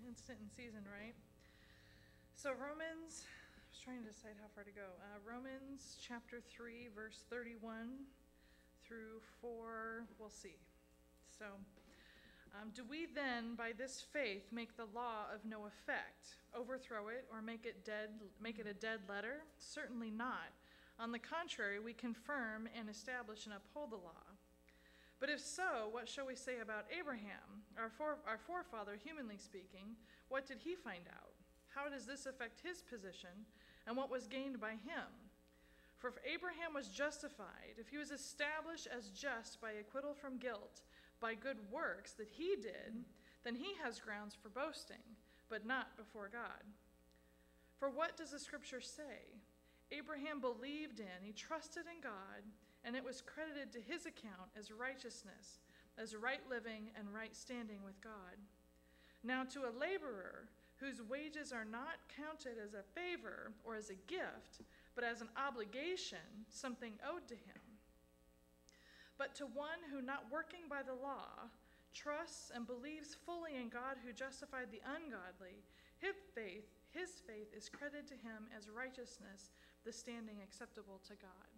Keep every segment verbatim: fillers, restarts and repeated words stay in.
instant in season, right? So Romans, I was trying to decide how far to go. Uh, Romans chapter three, verse thirty-one through four, we'll see. So, um, do we then, by this faith, make the law of no effect, overthrow it, or make it dead, make it a dead letter? Certainly not. On the contrary, we confirm and establish and uphold the law. But if so, what shall we say about Abraham, our, fore, our forefather, humanly speaking? What did he find out? How does this affect his position, and what was gained by him? For if Abraham was justified, if he was established as just by acquittal from guilt, by good works that he did, then he has grounds for boasting, but not before God. For what does the scripture say? Abraham believed in, he trusted in God, and it was credited to his account as righteousness, as right living and right standing with God. Now to a laborer whose wages are not counted as a favor or as a gift, but as an obligation, something owed to him. But to one who, not working by the law, trusts and believes fully in God who justified the ungodly, his faith, his faith is credited to him as righteousness, the standing acceptable to God.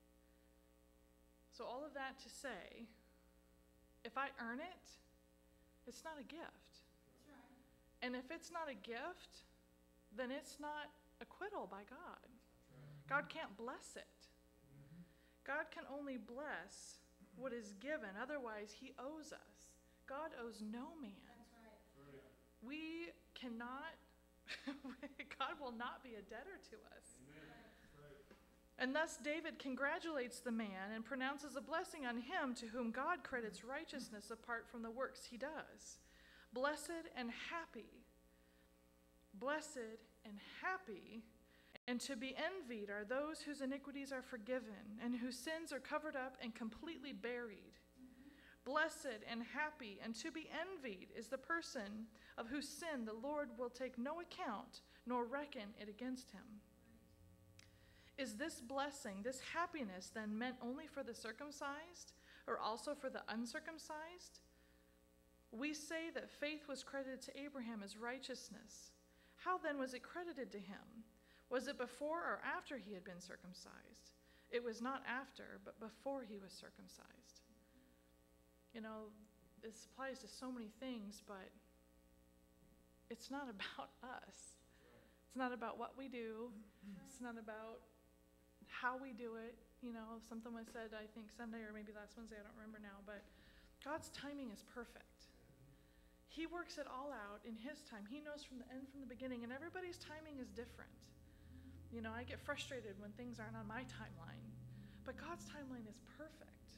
So all of that to say, if I earn it, it's not a gift. That's right. And if it's not a gift, then it's not acquittal by God. God can't bless it. God can only bless what is given. Otherwise, he owes us. God owes no man. That's right. We cannot, God will not be a debtor to us. And thus David congratulates the man and pronounces a blessing on him to whom God credits righteousness apart from the works he does. Blessed and happy, blessed and happy, and to be envied are those whose iniquities are forgiven and whose sins are covered up and completely buried. Mm-hmm. Blessed and happy and to be envied is the person of whose sin the Lord will take no account nor reckon it against him. Is this blessing, this happiness, then meant only for the circumcised or also for the uncircumcised? We say that faith was credited to Abraham as righteousness. How then was it credited to him? Was it before or after he had been circumcised? It was not after, but before he was circumcised. You know, this applies to so many things, but it's not about us. It's not about what we do. It's not about how we do it. You know, something was said, I think Sunday or maybe last Wednesday, I don't remember now, but God's timing is perfect. He works it all out in his time. He knows from the end, from the beginning, and everybody's timing is different. You know, I get frustrated when things aren't on my timeline, but God's timeline is perfect.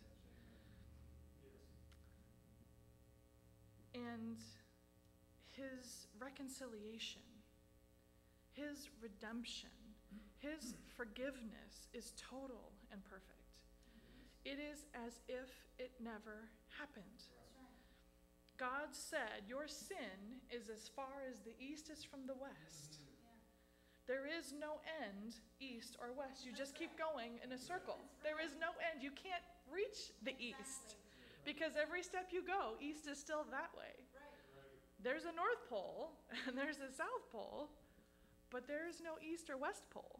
And his reconciliation, his redemption, his forgiveness is total and perfect. It is as if it never happened. God said, your sin is as far as the east is from the west. There is no end, east or west. You just keep going in a circle. There is no end. You can't reach the east because every step you go, east is still that way. There's a North Pole and there's a South Pole, but there is no east or west pole.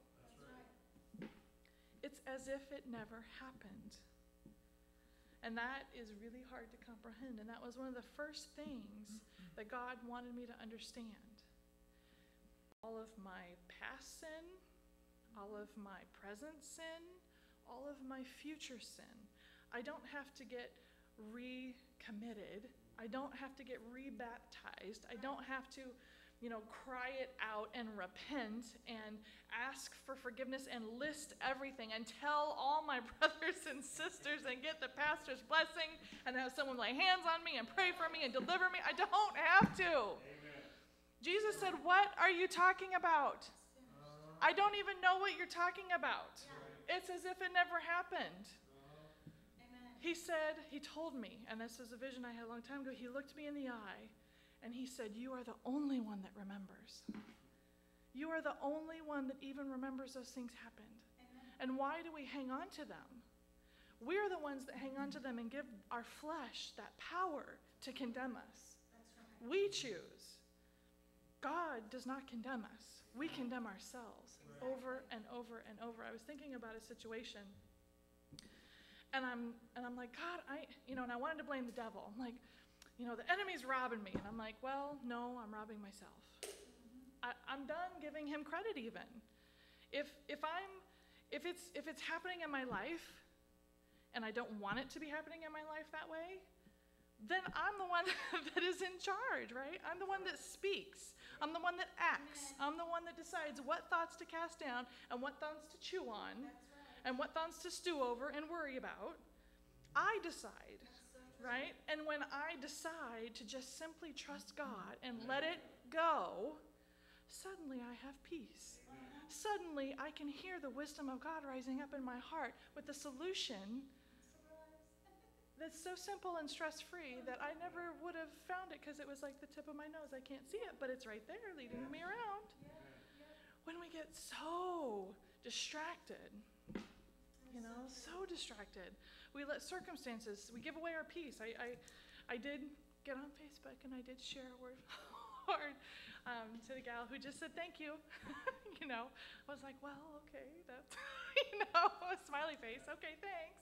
It's as if it never happened. And that is really hard to comprehend. And that was one of the first things that God wanted me to understand. All of my past sin, all of my present sin, all of my future sin. I don't have to get recommitted. I don't have to get rebaptized. I don't have to, you know, cry it out and repent and ask for forgiveness and list everything and tell all my brothers and sisters and get the pastor's blessing and have someone lay hands on me and pray for me and deliver me. I don't have to. Jesus said, what are you talking about? I don't even know what you're talking about. It's as if it never happened. He said, he told me, and this is a vision I had a long time ago, he looked me in the eye and he said, you are the only one that remembers. You are the only one that even remembers those things happened. And why do we hang on to them? We're the ones that hang on to them and give our flesh that power to condemn us. We choose. God does not condemn us. We condemn ourselves over and over and over. I was thinking about a situation, and I'm and I'm like, God, I, you know, and I wanted to blame the devil. I'm like, you know, the enemy's robbing me. And I'm like, well, no, I'm robbing myself. I, I'm done giving him credit even. If if I'm if it's if it's happening in my life and I don't want it to be happening in my life that way, then I'm the one that is in charge, right? I'm the one that speaks. I'm the one that acts. I'm the one that decides what thoughts to cast down and what thoughts to chew on and what thoughts to stew over and worry about. I decide, right? And when I decide to just simply trust God and let it go, suddenly I have peace. Suddenly I can hear the wisdom of God rising up in my heart with the solution that's so simple and stress-free that I never would have found it because it was like the tip of my nose. I can't see it, but it's right there leading me around. When we get so distracted, you know, so distracted, we let circumstances, we give away our peace. I I, I did get on Facebook and I did share a word of the Lord um, to the gal who just said thank you. You know, I was like, well, okay, that's, you know, a smiley face. Okay, thanks.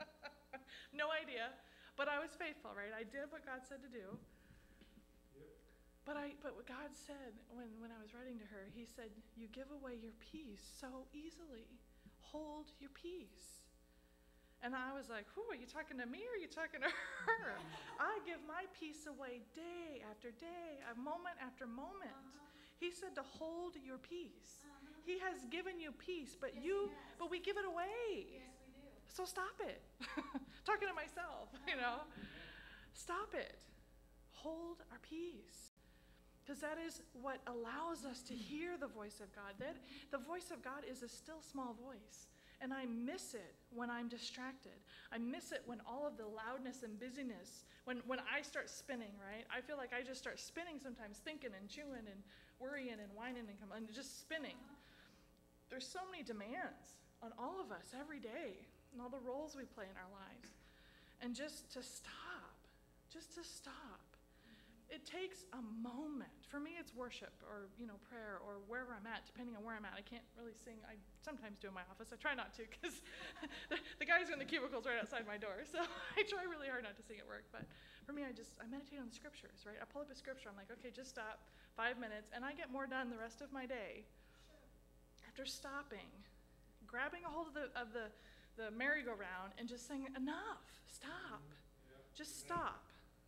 No idea, but I was faithful, right? I did what God said to do. Yep. But I, but what God said when, when I was writing to her, he said, you give away your peace so easily. Hold your peace. And I was like, who, are you talking to me or are you talking to her? I give my peace away day after day, a moment after moment. Uh-huh. He said to hold your peace. Uh-huh. He has given you peace, but yes, you, but we give it away. Yes. So stop it. Talking to myself, you know. Stop it. Hold our peace. Because that is what allows us to hear the voice of God. That the voice of God is a still small voice. And I miss it when I'm distracted. I miss it when all of the loudness and busyness, when, when I start spinning, right? I feel like I just start spinning sometimes, thinking and chewing and worrying and whining and, and just spinning. There's so many demands on all of us every day. And all the roles we play in our lives. And just to stop, just to stop. It takes a moment. For me, it's worship or, you know, prayer or wherever I'm at, depending on where I'm at. I can't really sing. I sometimes do in my office. I try not to because the, the guys in the cubicles right outside my door. So I try really hard not to sing at work. But for me, I just, I meditate on the scriptures, right? I pull up a scripture. I'm like, okay, just stop, five minutes. And I get more done the rest of my day after stopping, grabbing a hold of the, of the, the merry-go-round and just saying, enough, stop, yeah. Just stop.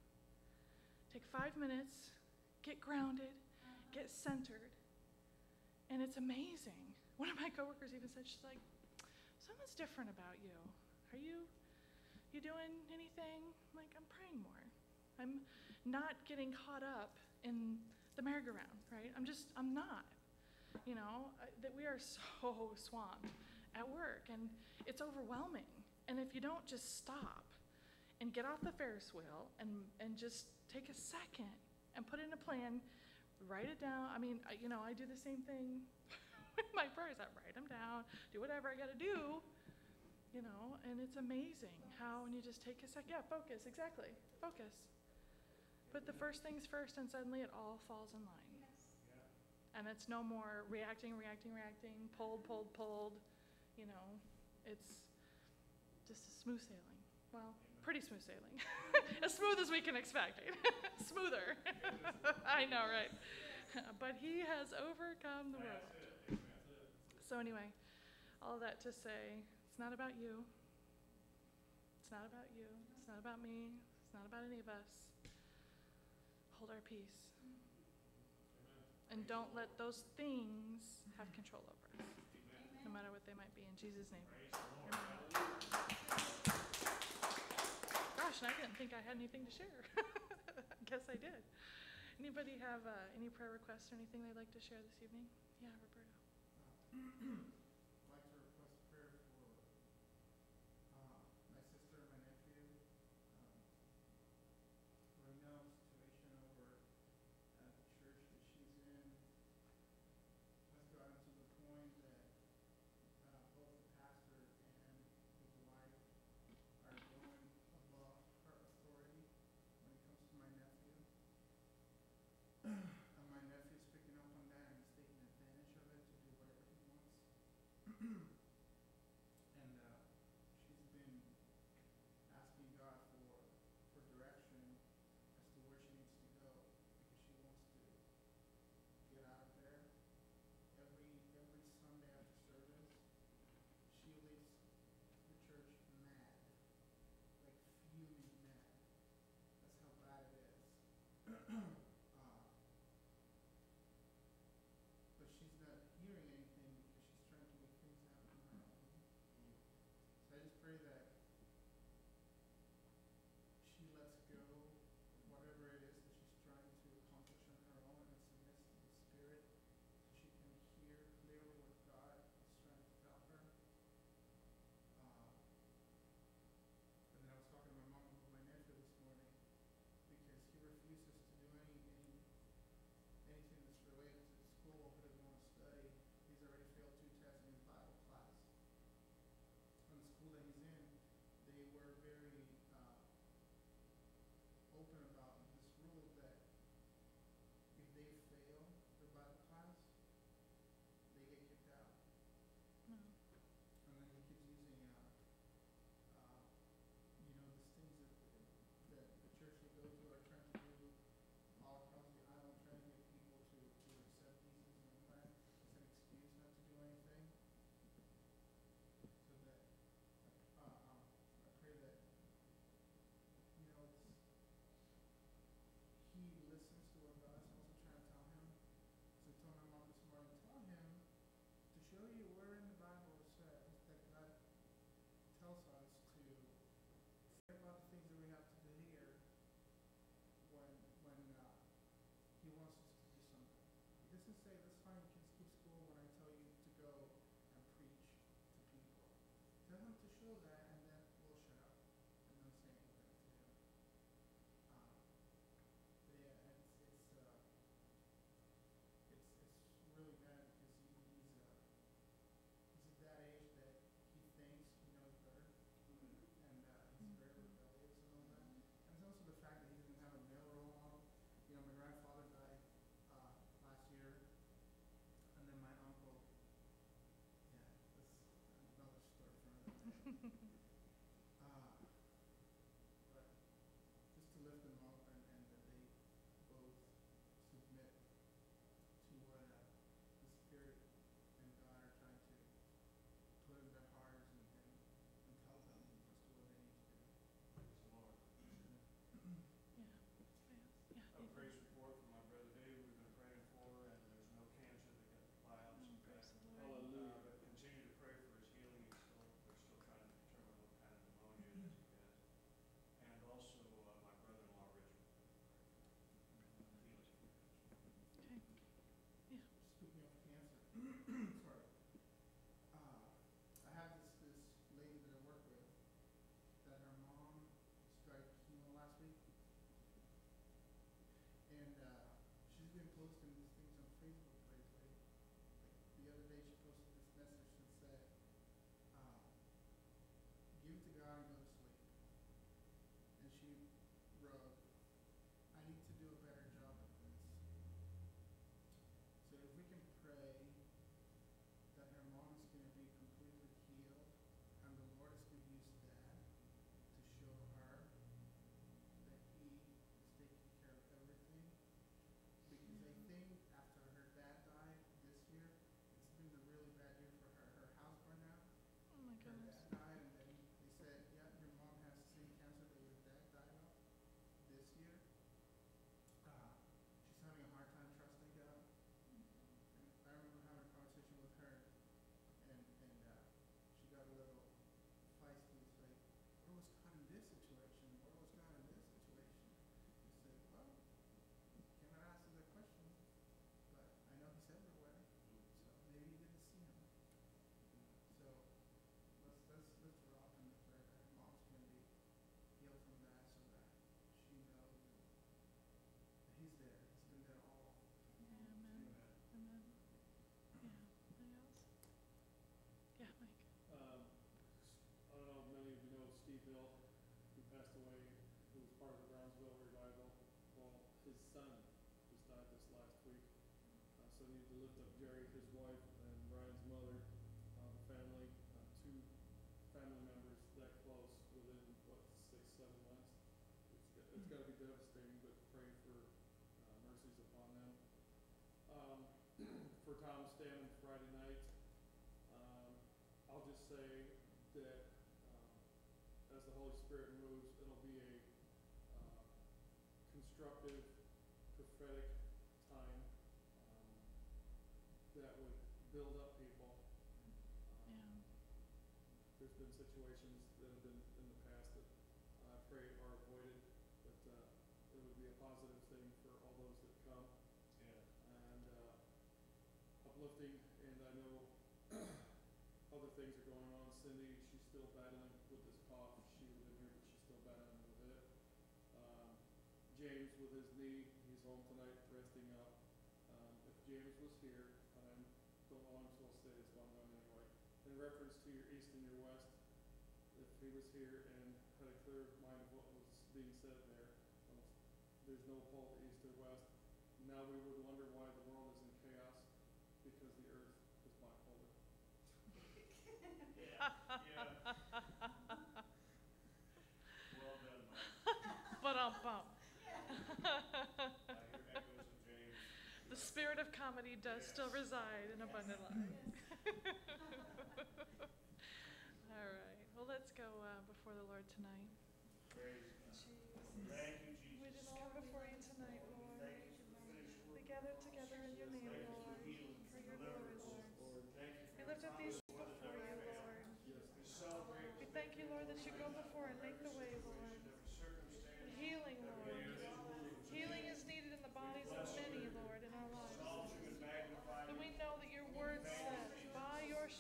Take five minutes, get grounded, get centered, and it's amazing. One of my coworkers even said, she's like, something's different about you. Are you, you doing anything? I'm like, I'm praying more. I'm not getting caught up in the merry-go-round, right? I'm just, I'm not, you know, uh, that we are so swamped at work, and it's overwhelming. And if you don't just stop and get off the Ferris wheel and, and just take a second and put in a plan, write it down. I mean, I, you know, I do the same thing with my prayers. I write them down, do whatever I got to do, you know, and it's amazing how when you just take a second, yeah, focus, exactly, focus. Put the first things first, and suddenly it all falls in line. Yes. And it's no more reacting, reacting, reacting, pulled, pulled, pulled. You know, it's just a smooth sailing. Well, pretty smooth sailing. As smooth as we can expect. Smoother. I know, right? But he has overcome the world. So anyway, all that to say, it's not about you. It's not about you. It's not about me. It's not about any of us. Hold our peace. And don't let those things have control over us. No matter what they might be, in Jesus' name. Amen. Gosh, and I didn't think I had anything to share. I guess I did. Anybody have uh, any prayer requests or anything they'd like to share this evening? Yeah, Roberto. Uh, I'd like to request prayer for uh, my sister and my nephew. Um, right now, situation over at the church that she's in has gotten to the point that uh, both the pastor and his wife are going above her authority when it comes to my nephew. And my nephew's picking doesn't say, that's fine, you can skip school when I tell you to go and preach to people. Tell him to show that, and then we'll shut up and not say anything to him. Um, but yeah, it's it's uh, it's it's really bad because he, he's uh, he's at that age that he thinks he knows better, and uh, he's very rebellious and all that. And it's also the fact that he doesn't have a male role model. You know, my grandfather died uh, last year, and then my uncle. Yeah, that's another story for another day. uh, but just to lift them up and, and that they both submit to what uh, the Spirit and God are trying to put in their hearts and, and, and tell them as to what they need to do. Praise the Lord. Yeah. Yeah. A praise report from my brother Dave, we've been praying for, and there's no cancer that got the biopsy Oh, praise back. the Lord. Hallelujah. Uh, but continue to pray for his healing. He's still, they're still trying to determine what kind of pneumonia it is he has. And also uh, my brother-in-law Richard. Healing. Okay. Yeah. Speaking of cancer, sorry. Uh, I have this this lady that I work with that her mom started chemo last week, and uh, she's been posting these things on Facebook lately. Like the other day, she posted this message that said, uh, "Give it to God and go to sleep." And she wrote, "I need to do a better job at this. So if we can pray that her mom is going to be completely healed, and the Lord is going to use that to show her that He is taking care of everything." Because I think after her dad died this year, it's been a really bad year for her. Her house burned out. Oh my Her goodness. dad died, and then they said, "Yeah, your mom has the same cancer that your dad died of this year." Uh, she's having a hard time trusting God. And I remember having a conversation with her, and and uh, she got a little feisty. It's like, "Where was God in this situation? Where was God in this situation?" I said, "Well, cannot answer that question, but I know He's everywhere. So maybe you didn't see Him." So let's let's lift her up and declare that her mom's going to be healed from that, so that she knows that He's there. He's been there all along. Amen. Amen. Amen. Yeah. Anything else? Yeah, Mike. Um, I don't know if many of you know Steve Hill, who passed away, who was part of the Brownsville revival. Well, his son just died this last week. Uh, so I need to lift up Jerry, his wife, and Brian's mother, uh, the family, uh, two family members that close within, what, six, seven months. It's, got- it's got to be devastating, but pray for uh, mercies upon them. Um, for Tom Stammen Friday night, um, I'll just say that um, as the Holy Spirit moves, it'll be a uh, constructive, prophetic time um, that would build up people. Um, Yeah. There's been situations that have been in the past that I pray are avoided, but uh, it would be a positive thing for all those that come. Yeah. And uh, uplifting, and I know other things are going on. Cindy, she's still battling with this cough. She was in here, but she's still battling with it. Um, James with his knee, he's home tonight, resting up. Um, if James was here, and I don't know what I'm supposed to say this, but I'm going anyway. In reference to your east and your west, if he was here and had a clear mind of what was being said there, um, there's no pole to east or west. Now we would wonder why the world is in chaos, because the earth is bipolar. Yeah. Yeah. Well done, Mike. But um bump. I hear echoes of James. The spirit of comedy does still Yes. reside in Abundant Life. All right. Well, let's go uh, before the Lord tonight. Praise God. Thank you, Jesus. We just come before you tonight, We Lord. thank you for the finished work. We gather together in your name, Thank you Lord, for healing, for for your glory, deliverance. Lord. Thank you We for lift up these your before you, Lord. We celebrate. We thank you, Lord, that you go before and make the way, Lord. Every circumstance. Healing, Lord. Healing is needed in the bodies of many, Lord, in our lives. Exalt you and magnify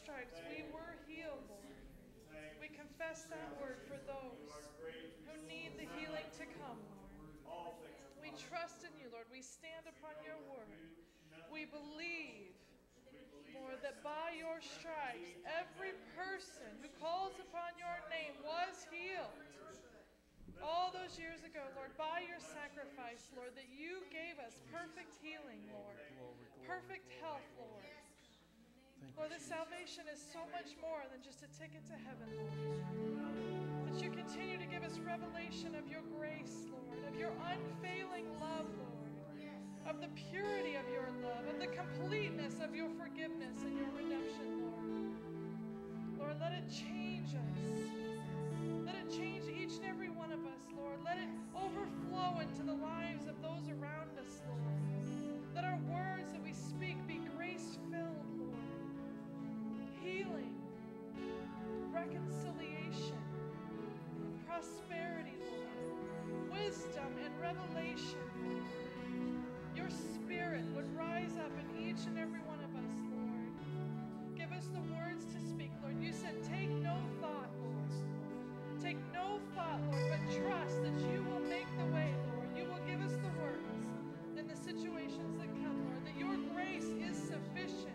stripes we were healed, Lord. We confess that word for those who need the healing to come, Lord. We trust in you, Lord. We stand upon your word. We believe, Lord, that by your stripes, every person who calls upon your name was healed. All those years ago, Lord, by your sacrifice, Lord, that you gave us perfect healing, Lord. Perfect health, Lord. Lord, that salvation is so much more than just a ticket to heaven, Lord. That you continue to give us revelation of your grace, Lord, of your unfailing love, Lord, of the purity of your love, of the completeness of your forgiveness and your redemption, Lord. Lord, let it change us. Let it change each and every one of us, Lord. Let it overflow into the lives of those around us, Lord. Let our words that we speak be grace-filled, Lord. Healing, reconciliation, prosperity, Lord. Wisdom and revelation, Lord. Your Spirit would rise up in each and every one of us, Lord. Give us the words to speak, Lord. You said, take no thought, Lord. Take no thought, Lord, but trust that you will make the way, Lord. You will give us the words in the situations that come, Lord, that your grace is sufficient.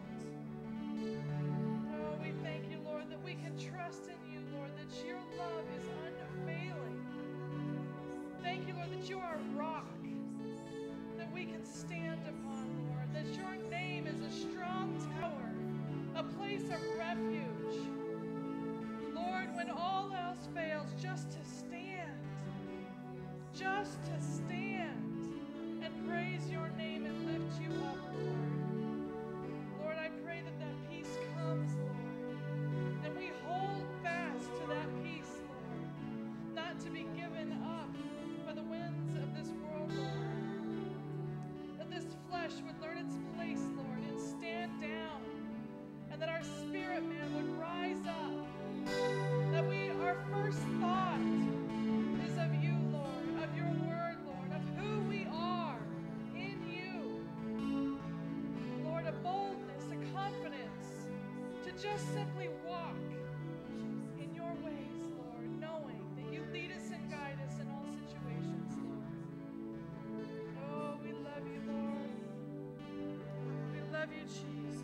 Oh, we thank you, Lord, that we can trust in you, Lord, that your love is unfailing. Thank you, Lord, that you are a rock that we can stand upon, Lord, that your name is a strong tower, a place of refuge. Lord, when all else fails, just to stand, just to stand and praise your name and lift you up, Lord. Lord, I pray that that peace comes, Lord, and we hold fast to that peace, Lord, not to be given up by the winds of this world, Lord. That this flesh would learn its place, Lord, and stand down, and that our spirit man would rise up. That we, our first thought is of you, Lord, of your word, Lord, of who we are in you. Lord, a boldness, a confidence to just simply walk in your ways, Lord, knowing that you lead us and guide us in all situations, Lord. Oh, we love you, Lord. We love you, Jesus.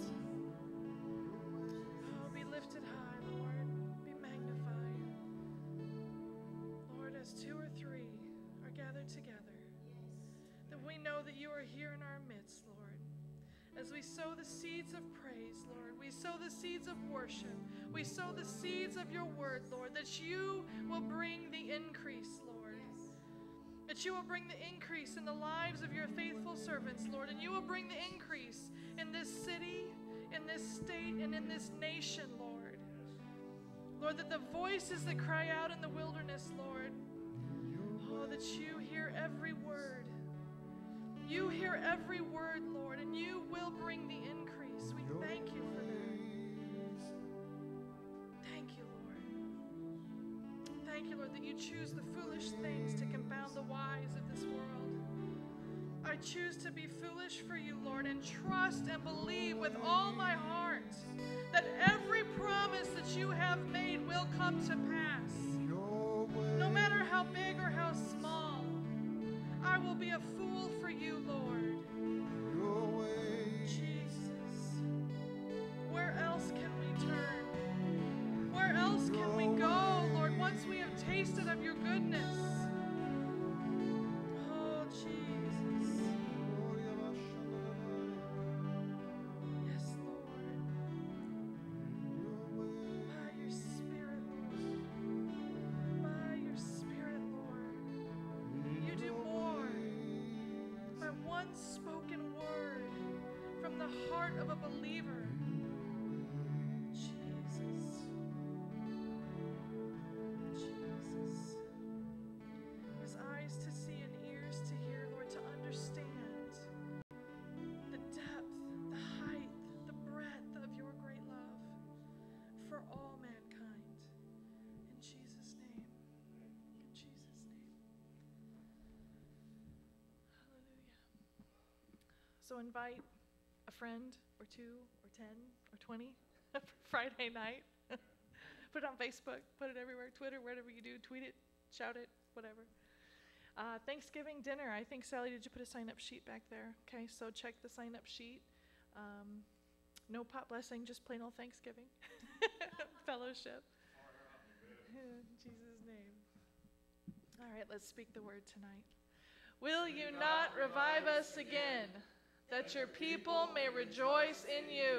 Oh, be lifted high, Lord. Be magnified. Lord, as two or three are gathered together, that we know that you are here in our midst, Lord. As we sow the seeds of praise, Lord, we sow the seeds of worship, we sow the seeds of your word, Lord, that you will bring the increase, Lord. That you will bring the increase in the lives of your faithful servants, Lord, and you will bring the increase in this city, in this state, and in this nation, Lord. Lord, that the voices that cry out in the wilderness, Lord, oh, that you hear every word. You hear every word, Lord, and you will bring the increase. We thank you for that. Thank you, Lord. Thank you, Lord, that you choose the foolish things to confound the wise of this world. I choose to be foolish for you, Lord, and trust and believe with all my heart that every promise that you have made will come to pass. No matter how big or how small, I will be a fool for you, Lord. Jesus, where else can we turn? Where else can we go, Lord, once we have tasted of your goodness? Oh, Jesus. Yes, Lord. By your Spirit, Lord. By your Spirit, Lord. You do more. By one spoken word from the heart of a believer. Jesus. Jesus. His eyes to see and ears to hear, Lord, to understand the depth, the height, the breadth of your great love for all mankind. In Jesus' name. In Jesus' name. Hallelujah. So invite a friend or two or ten or twenty Friday night. Put it on Facebook, put it everywhere, Twitter, whatever you do, tweet it, shout it, whatever. Uh, Thanksgiving dinner. I think, Sally, did you put a sign-up sheet back there? Okay, so check the sign-up sheet. Um, no pot blessing, just plain old Thanksgiving. Fellowship. In Jesus' name. All right, let's speak the word tonight. Will you not revive us again, that your people may rejoice in you?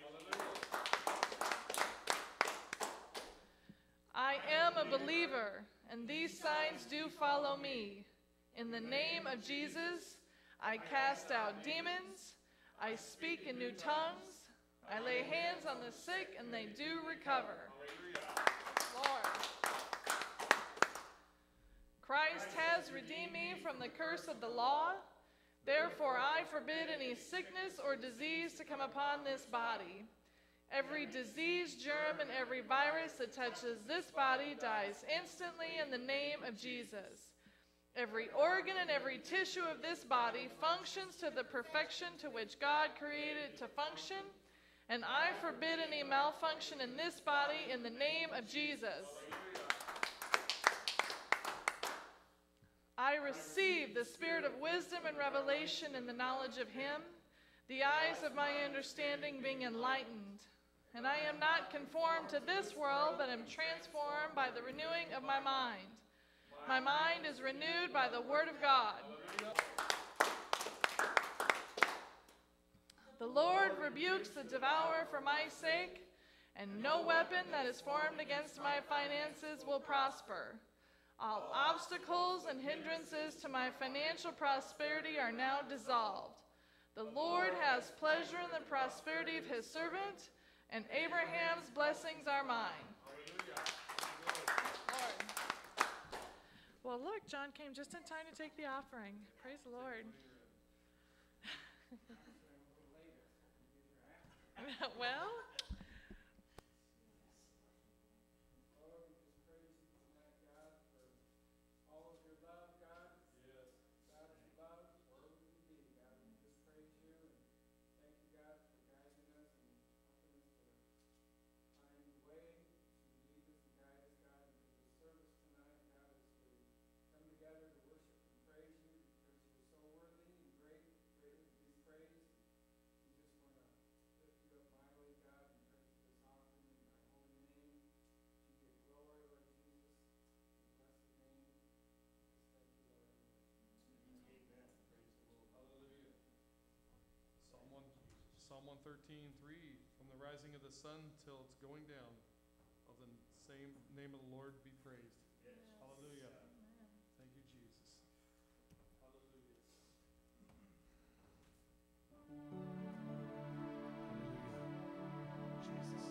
I am a believer, and these signs do follow me. In the name of Jesus, I cast out demons, I speak in new tongues, I lay hands on the sick, and they do recover. Lord. Christ has redeemed me from the curse of the law. Therefore, I forbid any sickness or disease to come upon this body. Every disease, germ, and every virus that touches this body dies instantly in the name of Jesus. Every organ and every tissue of this body functions to the perfection to which God created it to function, and I forbid any malfunction in this body in the name of Jesus. I receive the spirit of wisdom and revelation in the knowledge of Him, the eyes of my understanding being enlightened. And I am not conformed to this world, but am transformed by the renewing of my mind. My mind is renewed by the Word of God. The Lord rebukes the devourer for my sake, and no weapon that is formed against my finances will prosper. All obstacles and hindrances to my financial prosperity are now dissolved. The Lord has pleasure in the prosperity of His servant, and Abraham's blessings are mine. Lord. Well, look, John came just in time to take the offering. Praise the Lord. Well, Lord, we just praise you tonight, God, for all of your love, God. Yes. God of love, where would we be, God? We just praise you and thank you, God, for guiding us and helping us to find the way to lead us and guide us, God, into the service tonight, God, as we come together to worship and praise you because you're so worthy and great, greatly to be praised. We just want to lift you up mightily, God, and pray for this offering in thy holy name. You get glory, Lord Jesus. In blessed name. Just thank you, Lord. Amen. Praise the Lord. Hallelujah. Psalm one, Psalm one thirteen, three, from the rising of the sun till its going down, of the same name of the Lord be praised. Yes. Hallelujah. amen. Thank you, Jesus. Hallelujah. Jesus.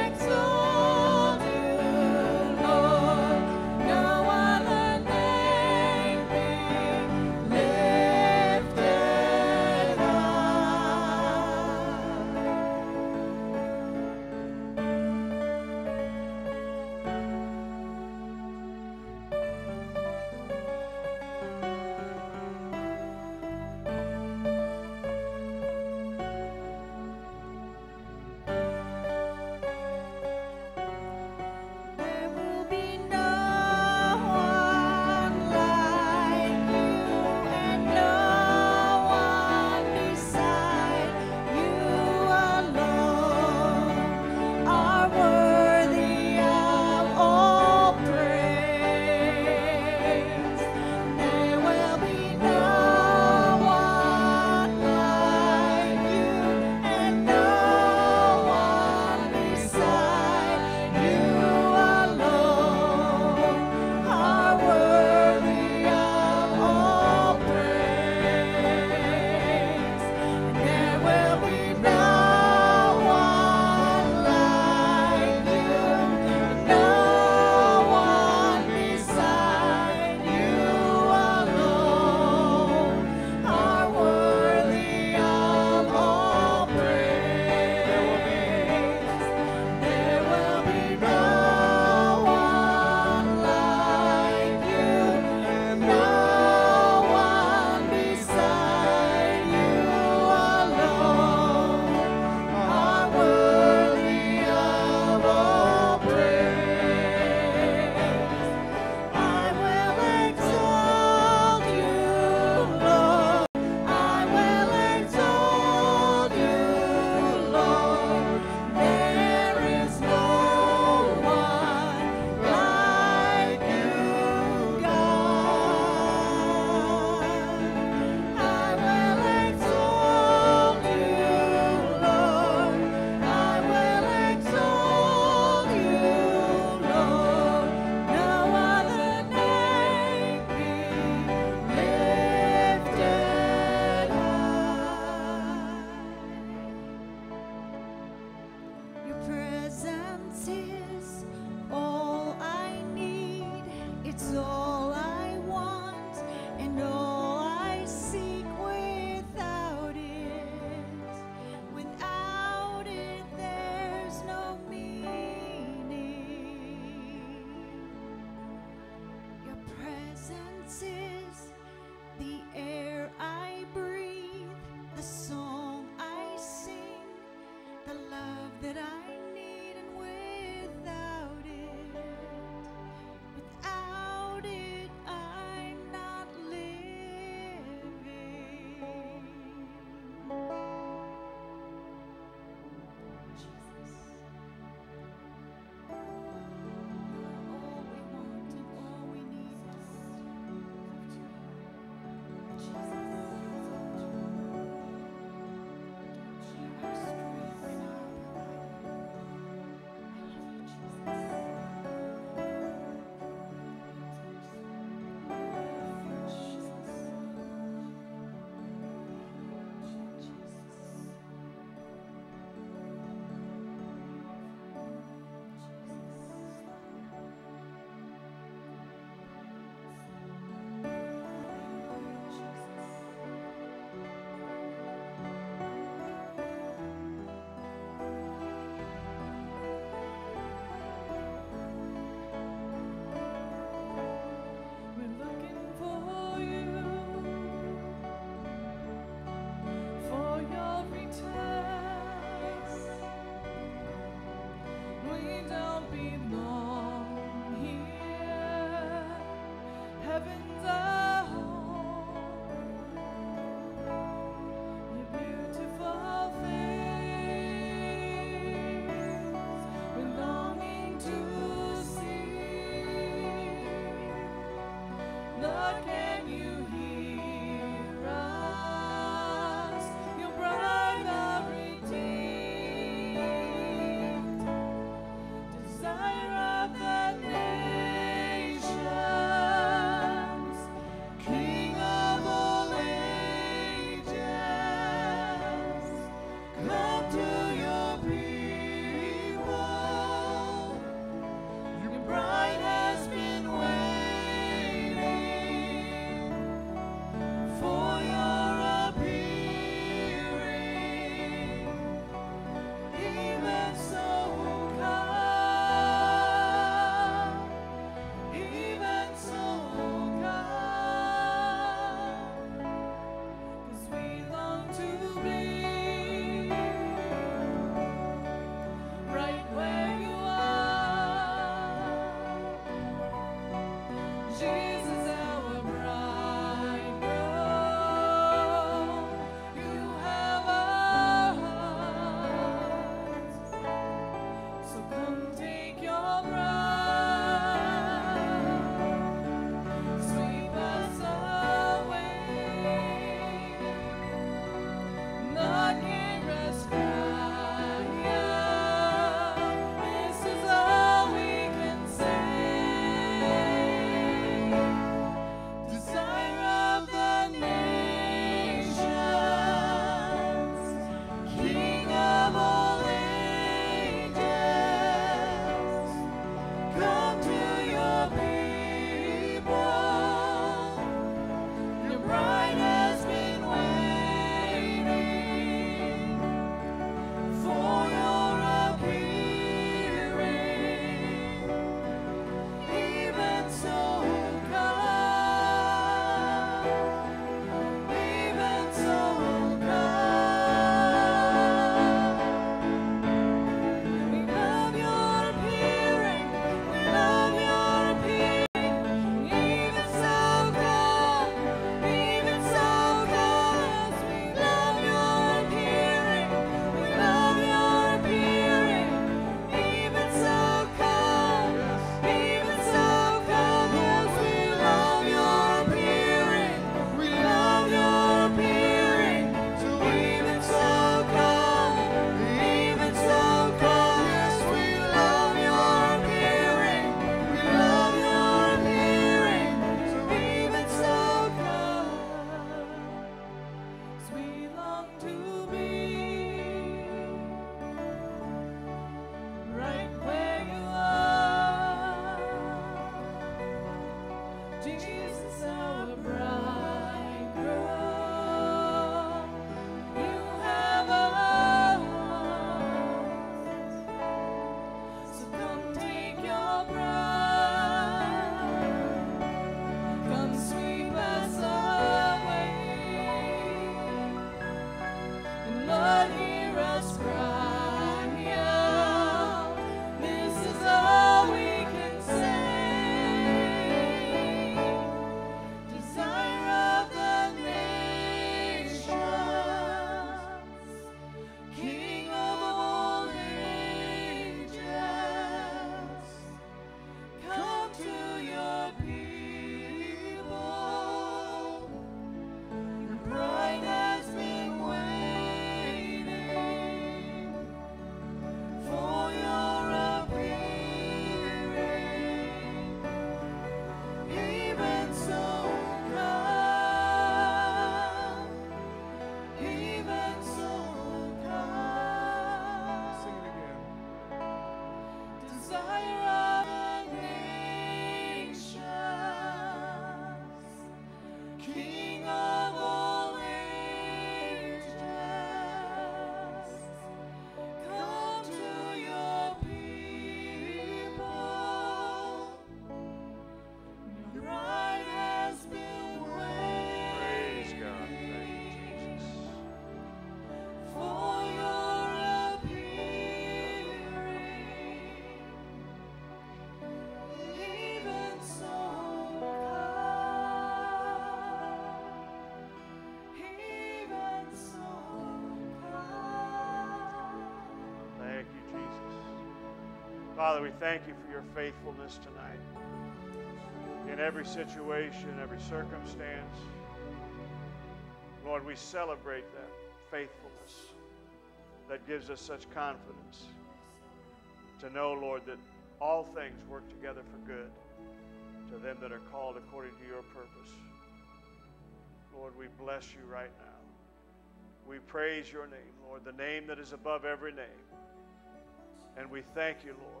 Father, we thank you for your faithfulness tonight. In every situation, every circumstance, Lord, we celebrate that faithfulness that gives us such confidence to know, Lord, that all things work together for good to them that are called according to your purpose. Lord, we bless you right now. We praise your name, Lord, the name that is above every name. And we thank you, Lord.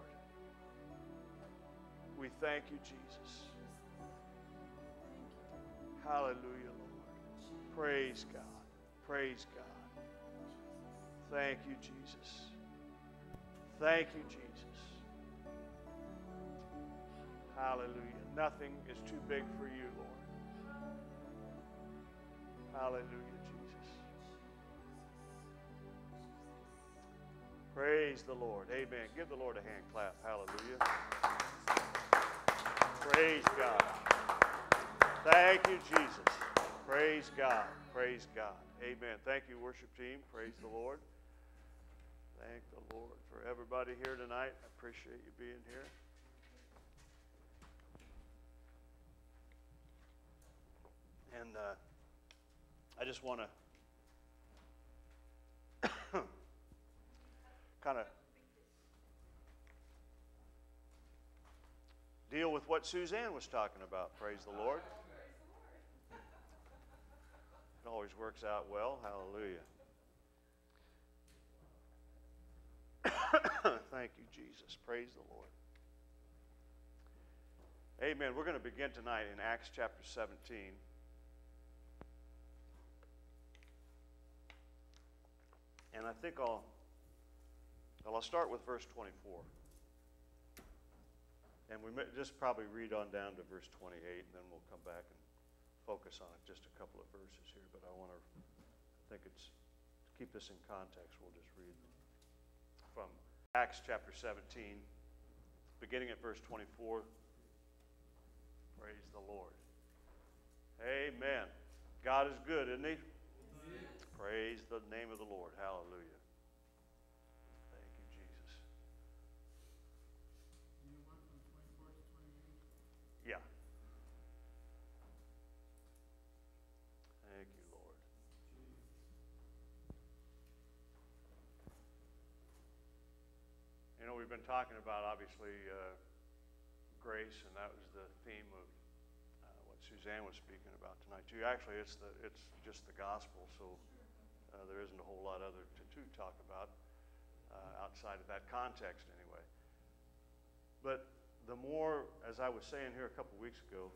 We thank you, Jesus. Hallelujah, Lord. Praise God. Praise God. Thank you, Jesus. Thank you, Jesus. Hallelujah. Nothing is too big for you, Lord. Hallelujah, Jesus. Praise the Lord. Amen. Give the Lord a hand clap. Hallelujah. Praise God. Thank you, Jesus. Praise God. Praise God. Amen. Thank you, worship team. Praise the Lord. Thank the Lord for everybody here tonight. I appreciate you being here. And uh, I just want to kind of deal with what Suzanne was talking about. Praise the Lord. It always works out well. Hallelujah. Thank you, Jesus. Praise the Lord. Amen. We're going to begin tonight in Acts chapter seventeen. And I think I'll, well, I'll start with verse twenty-four. And we may just probably read on down to verse twenty-eight, and then we'll come back and focus on it, just a couple of verses here. But I want to, I think it's, to keep this in context, we'll just read from Acts chapter seventeen, beginning at verse twenty-four. Praise the Lord. Amen. God is good, isn't he? Amen. Praise the name of the Lord. Hallelujah. Thank you, Jesus. Do you want from twenty-four to twenty-eight? Yeah. Thank you, Lord. You know, we've been talking about, obviously, uh, grace, and that was the theme of uh, what Suzanne was speaking about tonight, too. Actually, it's the it's just the gospel, so uh, there isn't a whole lot other to, to talk about uh, outside of that context, anyway. But the more, as I was saying here a couple weeks ago,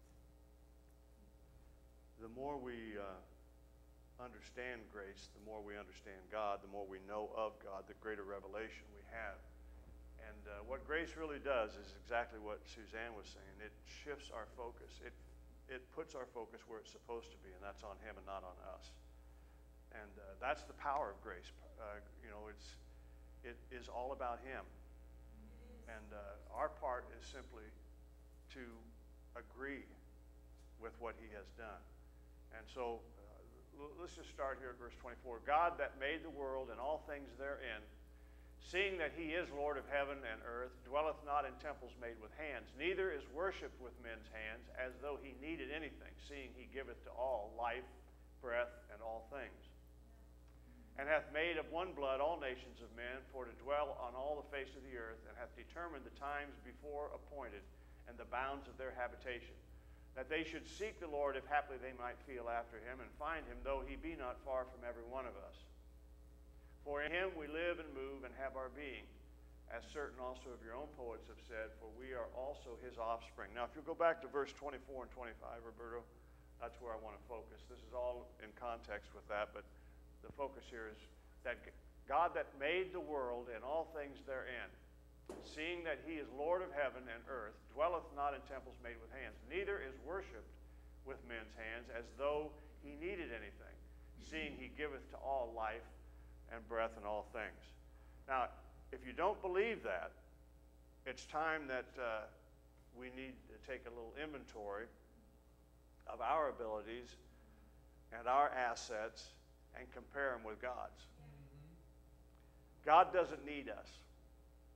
the more we uh, understand grace, the more we understand God, the more we know of God, the greater revelation we have. And uh, what grace really does is exactly what Suzanne was saying. It shifts our focus. It, it puts our focus where it's supposed to be, and that's on Him and not on us. And uh, that's the power of grace. Uh, you know, it's, it is all about Him. And uh, our part is simply to agree with what He has done. And so uh, let's just start here at verse twenty-four. God that made the world and all things therein, seeing that He is Lord of heaven and earth, dwelleth not in temples made with hands, neither is worshipped with men's hands, as though He needed anything, seeing He giveth to all life, breath, and all things. And hath made of one blood all nations of men, for to dwell on all the face of the earth, and hath determined the times before appointed, and the bounds of their habitation, that they should seek the Lord, if haply they might feel after Him, and find Him, though He be not far from every one of us. For in Him we live and move and have our being, as certain also of your own poets have said, for we are also His offspring. Now, if you go back to verse twenty-four and twenty-five, Roberto, that's where I want to focus. This is all in context with that, but the focus here is that God that made the world and all things therein, seeing that He is Lord of heaven and earth, dwelleth not in temples made with hands, neither is worshipped with men's hands, as though He needed anything, seeing He giveth to all life and breath and all things. Now, if you don't believe that, it's time that uh, we need to take a little inventory of our abilities and our assets and compare them with God's. Mm-hmm. God doesn't need us.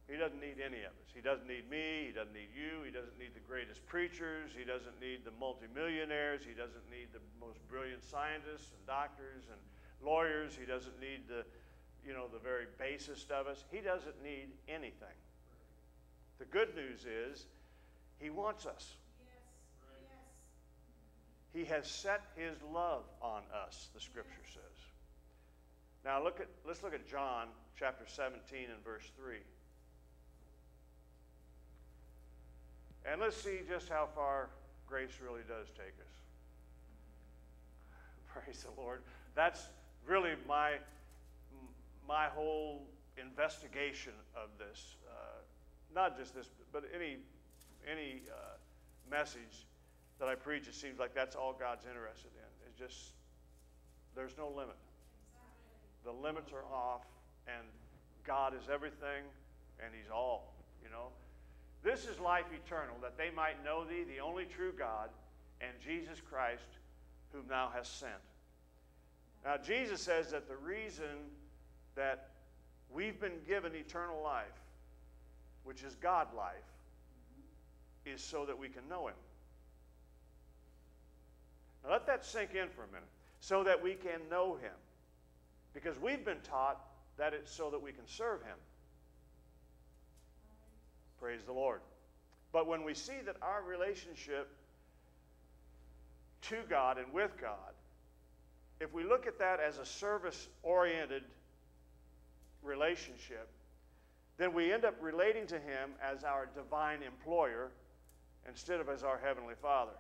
He doesn't need any of us. He doesn't need me. He doesn't need you. He doesn't need the greatest preachers. He doesn't need the multimillionaires. He doesn't need the most brilliant scientists and doctors and lawyers. He doesn't need the, you know, the very basest of us. He doesn't need anything. The good news is he wants us. Yes. Yes. He has set his love on us, the scripture says. Now look at, let's look at John chapter seventeen and verse three. And let's see just how far grace really does take us. Praise the Lord. That's really my, my whole investigation of this. Uh, not just this, but any, any uh, message that I preach, it seems like that's all God's interested in. It's just, there's no limit. The limits are off, and God is everything, and he's all, you know. This is life eternal, that they might know thee, the only true God, and Jesus Christ, whom thou hast sent. Now, Jesus says that the reason that we've been given eternal life, which is God life, is so that we can know him. Now, let that sink in for a minute. So that we can know him. Because we've been taught that it's so that we can serve him. Praise the Lord. But when we see that our relationship to God and with God, if we look at that as a service-oriented relationship, then we end up relating to him as our divine employer instead of as our heavenly Father.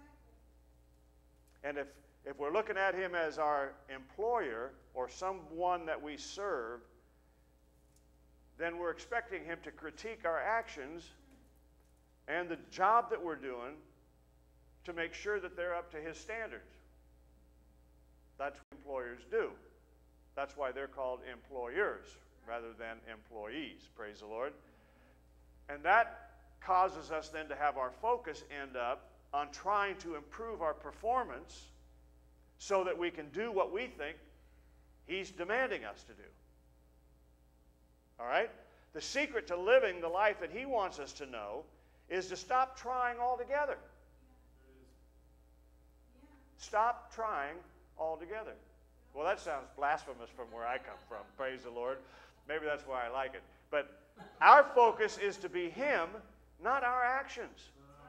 And if, if we're looking at him as our employer or someone that we serve, then we're expecting him to critique our actions and the job that we're doing to make sure that they're up to his standards. That's what employers do. That's why they're called employers rather than employees. Praise the Lord. And that causes us then to have our focus end up on trying to improve our performance so that we can do what we think he's demanding us to do. All right? The secret to living the life that he wants us to know is to stop trying altogether. Stop trying altogether. Well, that sounds blasphemous from where I come from. Praise the Lord. Maybe that's why I like it. But our focus is to be him, not our actions.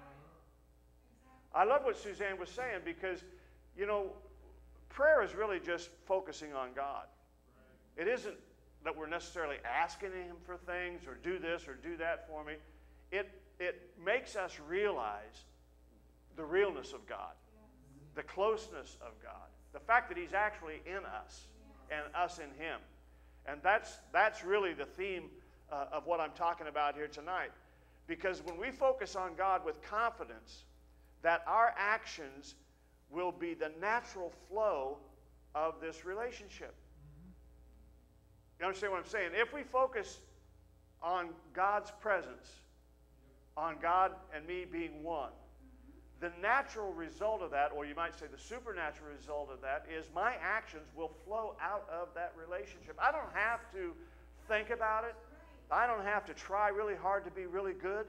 I love what Suzanne was saying because, you know, prayer is really just focusing on God. It isn't that we're necessarily asking him for things or do this or do that for me. It, it makes us realize the realness of God, the closeness of God, the fact that he's actually in us and us in him. And that's, that's really the theme uh, of what I'm talking about here tonight. Because when we focus on God with confidence, that our actions will be the natural flow of this relationship. You understand what I'm saying? If we focus on God's presence, on God and me being one, the natural result of that, or you might say the supernatural result of that, is my actions will flow out of that relationship. I don't have to think about it. I don't have to try really hard to be really good.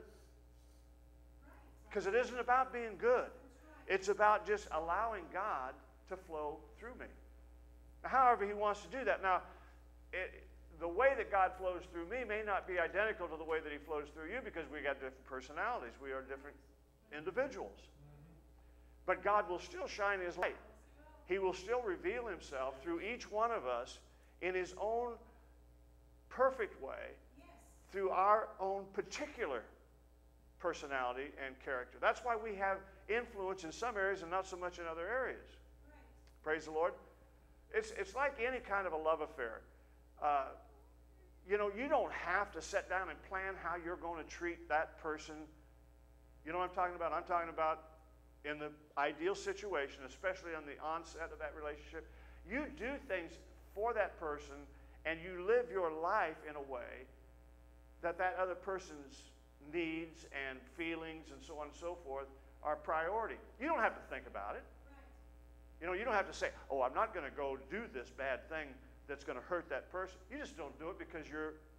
Because it isn't about being good. It's about just allowing God to flow through me. However he wants to do that. Now, it, the way that God flows through me may not be identical to the way that he flows through you because we got different personalities. We are different individuals. But God will still shine his light. He will still reveal himself through each one of us in his own perfect way, through our own particular personality and character. That's why we have influence in some areas and not so much in other areas. Right. Praise the Lord. It's, it's like any kind of a love affair. Uh, you know, you don't have to sit down and plan how you're going to treat that person. You know what I'm talking about? I'm talking about in the ideal situation, especially on the onset of that relationship. You do things for that person and you live your life in a way that that other person's needs and feelings and so on and so forth are priority. You don't have to think about it. Right. You know, you don't have to say, oh, I'm not going to go do this bad thing that's going to hurt that person. You just don't do it because you're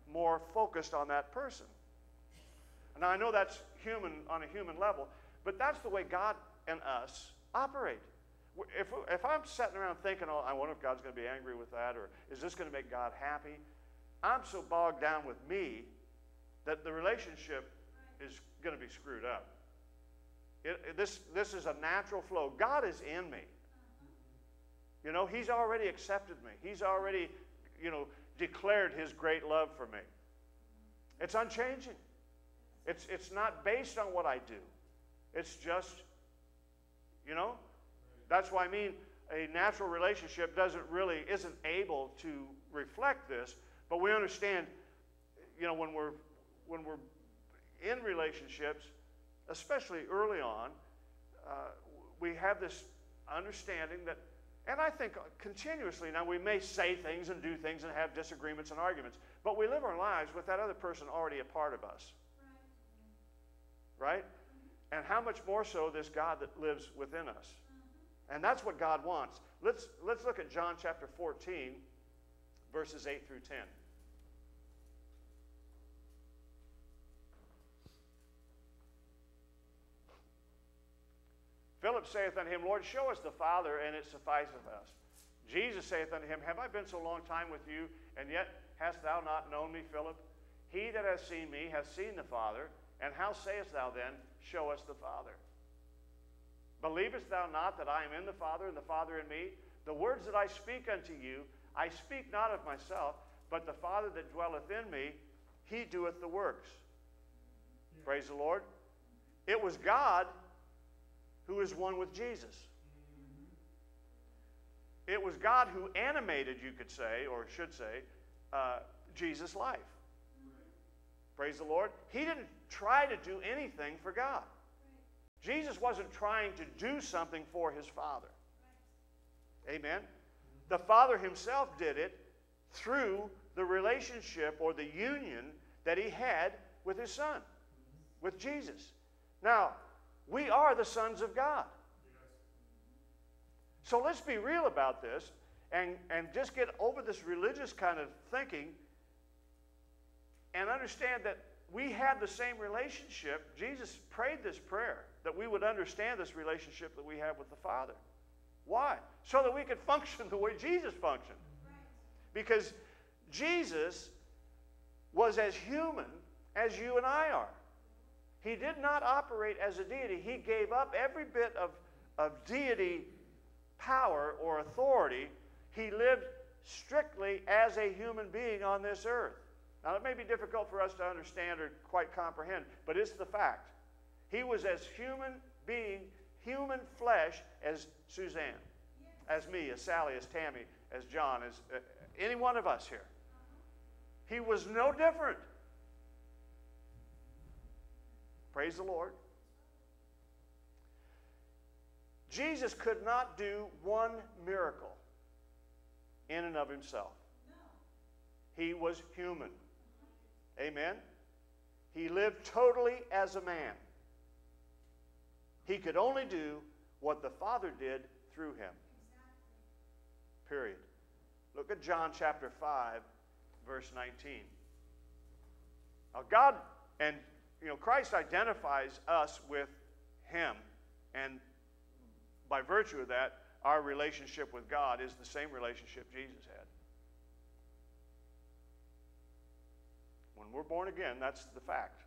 more focused on that person. Now, I know that's human on a human level, but that's the way God and us operate. If, if I'm sitting around thinking, oh, I wonder if God's going to be angry with that, or is this going to make God happy? I'm so bogged down with me that the relationship is going to be screwed up. It, it, this, this is a natural flow. God is in me. You know, He's already accepted me. He's already, you know, declared His great love for me. It's unchanging. It's, it's not based on what I do. It's just, you know, that's why I mean a natural relationship doesn't really, isn't able to reflect this, but we understand, you know, when we're, when we're in relationships, especially early on, uh, we have this understanding that, and I think continuously, now we may say things and do things and have disagreements and arguments, but we live our lives with that other person already a part of us. Right? And how much more so this God that lives within us. And that's what God wants. Let's, let's look at John chapter fourteen, verses eight through ten. Philip saith unto him, Lord, show us the Father, and it sufficeth us. Jesus saith unto him, Have I been so long time with you, and yet hast thou not known me, Philip? He that hath seen me hath seen the Father. And how sayest thou then, Show us the Father? Believest thou not that I am in the Father, and the Father in me? The words that I speak unto you, I speak not of myself, but the Father that dwelleth in me, He doeth the works. Yeah. Praise the Lord. It was God who is one with Jesus. Mm-hmm. It was God who animated, you could say, or should say, uh, Jesus' life. Praise the Lord. He didn't try to do anything for God. Right. Jesus wasn't trying to do something for His Father. Right. Amen. Mm-hmm. The Father Himself did it through the relationship or the union that He had with His Son, mm-hmm. with Jesus. Now, we are the sons of God. Yes. So let's be real about this and, and just get over this religious kind of thinking and understand that we have the same relationship. Jesus prayed this prayer that we would understand this relationship that we have with the Father. Why? So that we could function the way Jesus functioned. Right. Because Jesus was as human as you and I are. He did not operate as a deity. He gave up every bit of, of deity power or authority. He lived strictly as a human being on this earth. Now, it may be difficult for us to understand or quite comprehend, but it's the fact. He was as human being, human flesh as Suzanne, as me, as Sally, as Tammy, as John, as uh, any one of us here. He was no different. Praise the Lord. Jesus could not do one miracle in and of Himself. He was human. Amen? He lived totally as a man. He could only do what the Father did through Him. Period. Look at John chapter five, verse nineteen. Now God, and you know, Christ identifies us with Him, and by virtue of that, our relationship with God is the same relationship Jesus had. When we're born again, that's the fact.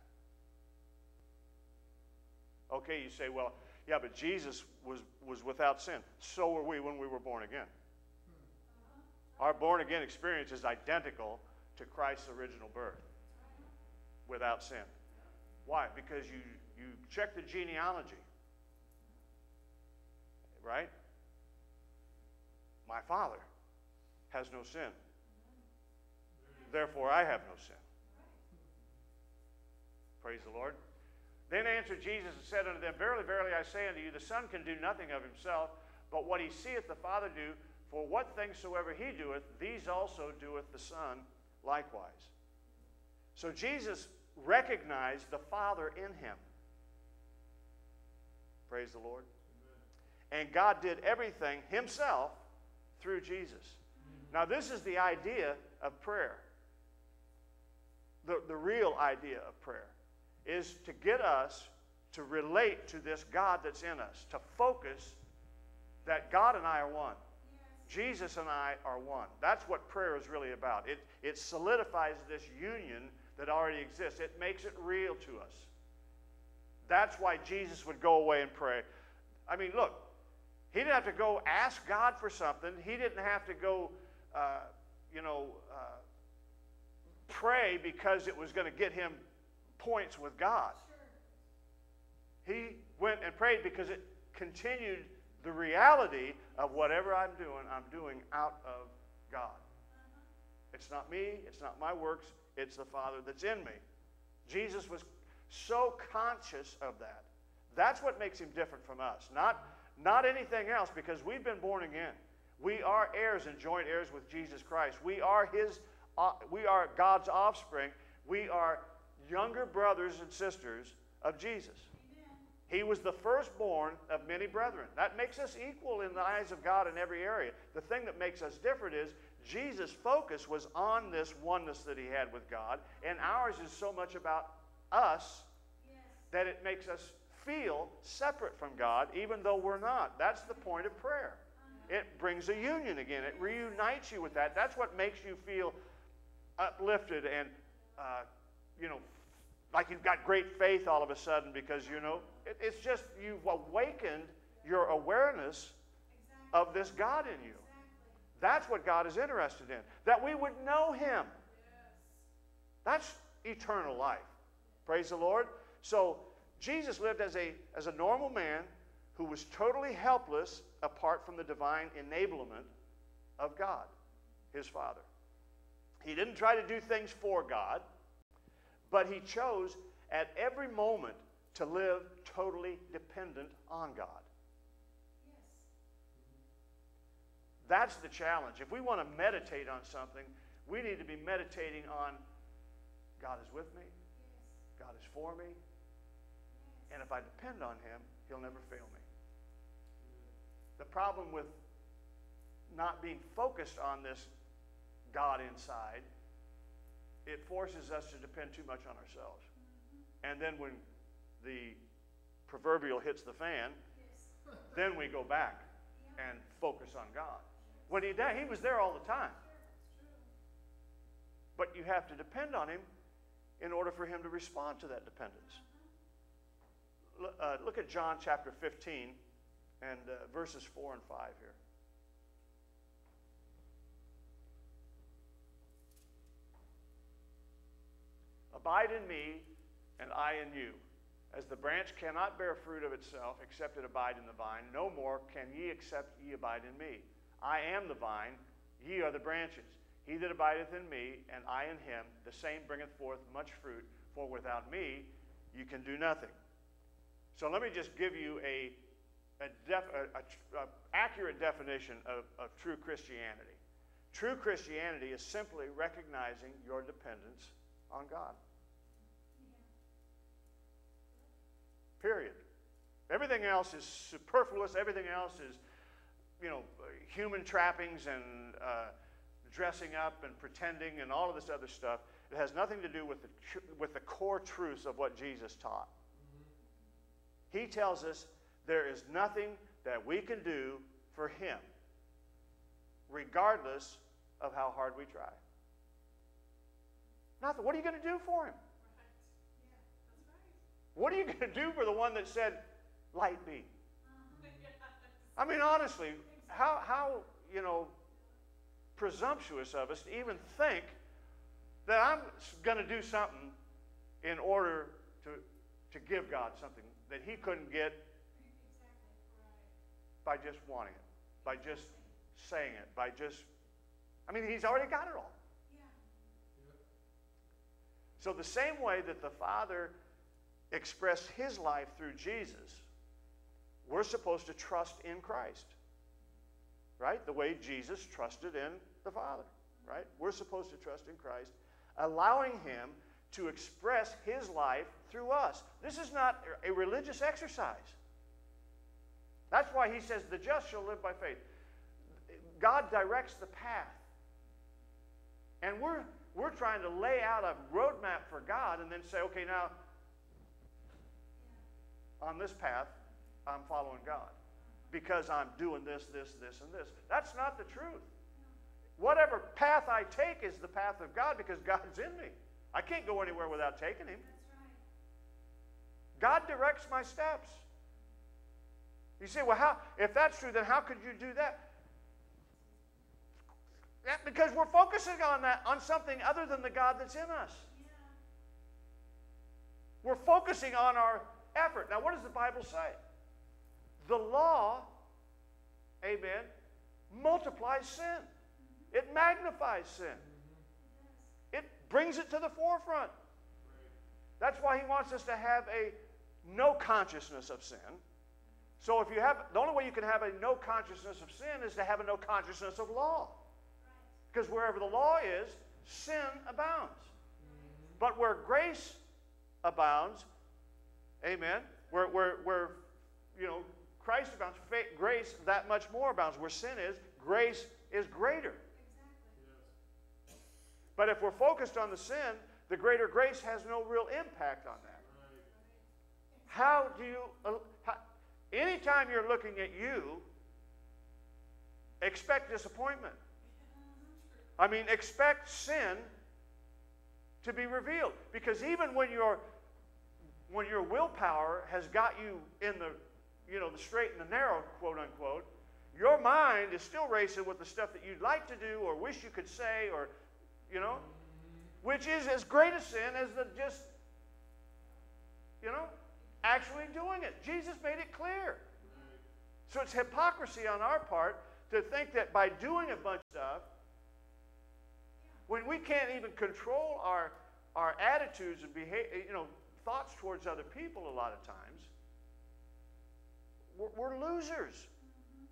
Okay, you say, well, yeah, but Jesus was, was without sin. So were we when we were born again. Our born again experience is identical to Christ's original birth, without sin. Why? Because you, you check the genealogy. Right? My Father has no sin. Therefore, I have no sin. Praise the Lord. Then answered Jesus and said unto them, Verily, verily, I say unto you, the Son can do nothing of himself, but what he seeth the Father do, for what things soever he doeth, these also doeth the Son likewise. So Jesus recognized the Father in him. Praise the Lord. Amen. And God did everything himself through Jesus. Now this is the idea of prayer. the, the real idea of prayer, is to get us to relate to this God that's in us, to focus that God and I are one. Jesus and I are one. That's what prayer is really about. It, it solidifies this union that already exists. It makes it real to us. That's why Jesus would go away and pray. I mean, look, he didn't have to go ask God for something. He didn't have to go, uh, you know, uh, pray because it was going to get him points with God. He went and prayed because it continued the reality of whatever I'm doing, I'm doing out of God. It's not me, it's not my works, it's the Father that's in me. Jesus was so conscious of that. That's what makes him different from us. Not, not anything else, because we've been born again. We are heirs and joint heirs with Jesus Christ. We are his, uh, we are God's offspring. We are younger brothers and sisters of Jesus. He was the firstborn of many brethren. That makes us equal in the eyes of God in every area. The thing that makes us different is Jesus' focus was on this oneness that he had with God, and ours is so much about us that it makes us feel separate from God, even though we're not. That's the point of prayer. It brings a union again. It reunites you with that. That's what makes you feel uplifted and, uh, you know, like you've got great faith all of a sudden, because, you know, it, it's just you've awakened your awareness of this God in you. That's what God is interested in, that we would know him. That's eternal life. Praise the Lord. So Jesus lived as a, as a normal man who was totally helpless apart from the divine enablement of God, his Father. He didn't try to do things for God, but he chose at every moment to live totally dependent on God. Yes. That's the challenge. If we want to meditate on something, we need to be meditating on God is with me, yes. God is for me, yes. And if I depend on him, he'll never fail me. The problem with not being focused on this God inside, it forces us to depend too much on ourselves. Mm-hmm. And then when the proverbial hits the fan, yes. Then we go back yeah. and focus on God. When he died, he was there all the time. But you have to depend on him in order for him to respond to that dependence. Uh, look at John chapter fifteen and uh, verses four and five here. Abide in me, and I in you. As the branch cannot bear fruit of itself, except it abide in the vine, no more can ye except ye abide in me. I am the vine, ye are the branches. He that abideth in me, and I in him, the same bringeth forth much fruit, for without me you can do nothing. So let me just give you a, a, def, a, a, a accurate definition of, of true Christianity. True Christianity is simply recognizing your dependence on God. Period. Everything else is superfluous. Everything else is, you know, human trappings and uh, dressing up and pretending and all of this other stuff. It has nothing to do with the, with the core truths of what Jesus taught. Mm-hmm. He tells us there is nothing that we can do for him, regardless of how hard we try. Nothing. What are you going to do for him? What are you going to do for the one that said, light be? I mean, honestly, how, how, you know, presumptuous of us to even think that I'm going to do something in order to, to give God something that he couldn't get by just wanting it, by just saying it, by just, I mean, he's already got it all. So the same way that the Father expressed his life through Jesus, we're supposed to trust in Christ. Right? The way Jesus trusted in the Father. Right? We're supposed to trust in Christ, allowing him to express his life through us. This is not a religious exercise. That's why he says the just shall live by faith. God directs the path. And we're, we're trying to lay out a roadmap for God and then say, okay, now, on this path, I'm following God because I'm doing this, this, this, and this. That's not the truth. Whatever path I take is the path of God because God's in me. I can't go anywhere without taking Him. God directs my steps. You say, well, how, if that's true, then how could you do that? Yeah, because we're focusing on that, on something other than the God that's in us. Yeah. We're focusing on our effort. Now, what does the Bible say? The law, amen, multiplies sin. Mm-hmm. It magnifies sin. Mm-hmm. It brings it to the forefront. Right. That's why He wants us to have a no consciousness of sin. So if you have, the only way you can have a no consciousness of sin is to have a no consciousness of law. Because wherever the law is, sin abounds. Mm-hmm. But where grace abounds, amen, where, where, where you know, Christ abounds, faith, grace that much more abounds. Where sin is, grace is greater. Exactly. Yes. But if we're focused on the sin, the greater grace has no real impact on that. Right. How do you, uh, how, anytime you're looking at you, expect disappointment. I mean, expect sin to be revealed. Because even when your when your willpower has got you in the, you know, the straight and the narrow, quote unquote, your mind is still racing with the stuff that you'd like to do or wish you could say, or, you know, which is as great a sin as the just, you know, actually doing it. Jesus made it clear. So it's hypocrisy on our part to think that by doing a bunch of stuff, when we can't even control our, our attitudes and behavior, you know, thoughts towards other people a lot of times, we're, we're losers. Mm-hmm.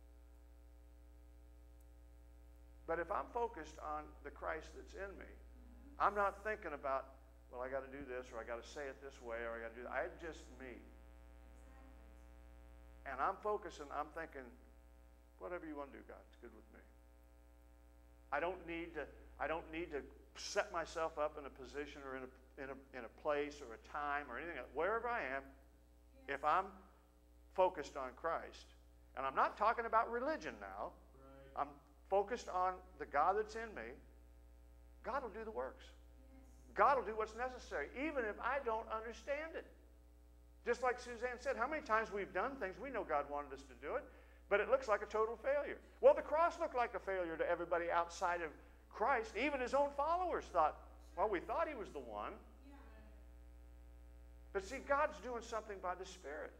But if I'm focused on the Christ that's in me, mm-hmm. I'm not thinking about, well, I got to do this, or I got to say it this way, or I got to do that. I'm just me. Exactly. And I'm focusing, I'm thinking, whatever you want to do, God, it's good with me. I don't need to I don't need to set myself up in a position or in a, in a, in a place or a time or anything. Wherever I am, yes. If I'm focused on Christ, and I'm not talking about religion now, right. I'm focused on the God that's in me, God will do the works. Yes. God will do what's necessary, even if I don't understand it. Just like Suzanne said, how many times we've done things, we know God wanted us to do it, but it looks like a total failure. Well, the cross looked like a failure to everybody outside of Christ. Even His own followers thought, well, we thought He was the one. Yeah. But see, God's doing something by the Spirit.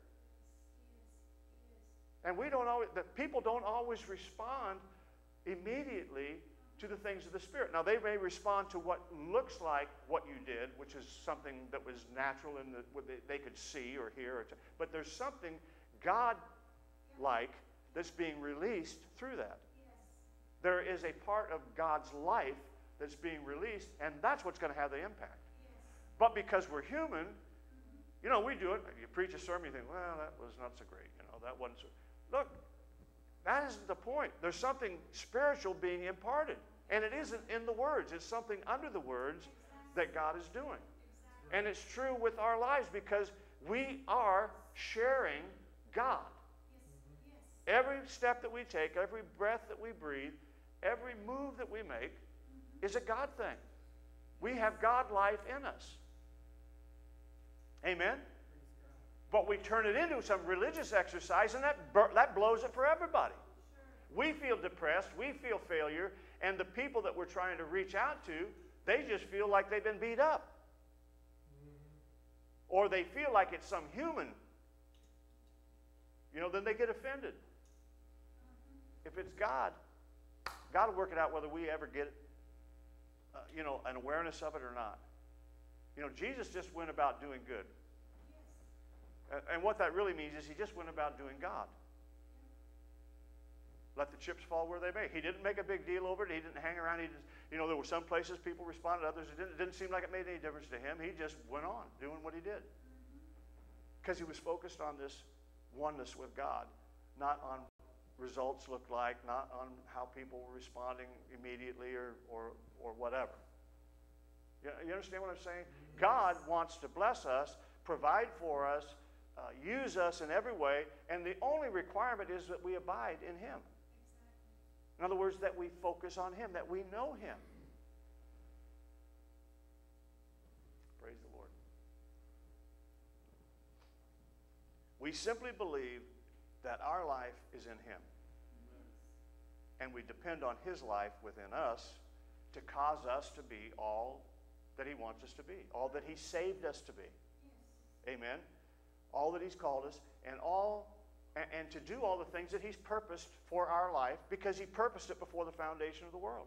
And we don't always, the people don't always respond immediately to the things of the Spirit. Now, they may respond to what looks like what you did, which is something that was natural and that they could see or hear. Or but there's something God-like that's being released through that. There is a part of God's life that's being released, and that's what's going to have the impact. Yes. But because we're human, mm-hmm. you know, we do it. You preach a sermon, you think, well, that was not so great. You know, that wasn't so. Look, that isn't the point. There's something spiritual being imparted, and it isn't in the words. It's something under the words exactly. that God is doing. Exactly. And it's true with our lives because we are sharing God. Yes. Yes. Every step that we take, every breath that we breathe, every move that we make mm-hmm. is a God thing. We have God life in us. Amen? But we turn it into some religious exercise, and that, that blows it for everybody. Sure. We feel depressed, we feel failure, and the people that we're trying to reach out to, they just feel like they've been beat up. Mm-hmm. Or they feel like it's some human. You know, then they get offended. Mm-hmm. If it's God, God will work it out whether we ever get, uh, you know, an awareness of it or not. You know, Jesus just went about doing good. Yes. And what that really means is He just went about doing God. Let the chips fall where they may. He didn't make a big deal over it. He didn't hang around. He just, you know, there were some places people responded, others it didn't. It didn't seem like it made any difference to Him. He just went on doing what He did. Because He was focused on this oneness with God, not on results look like, not on how people were responding immediately or, or, or whatever. You, you understand what I'm saying? God wants to bless us, provide for us, uh, use us in every way, and the only requirement is that we abide in Him. In other words, that we focus on Him, that we know Him. Praise the Lord. We simply believe that our life is in Him. And we depend on His life within us to cause us to be all that He wants us to be, all that He saved us to be. Yes. Amen. All that He's called us, and all, and, and to do all the things that He's purposed for our life, because He purposed it before the foundation of the world.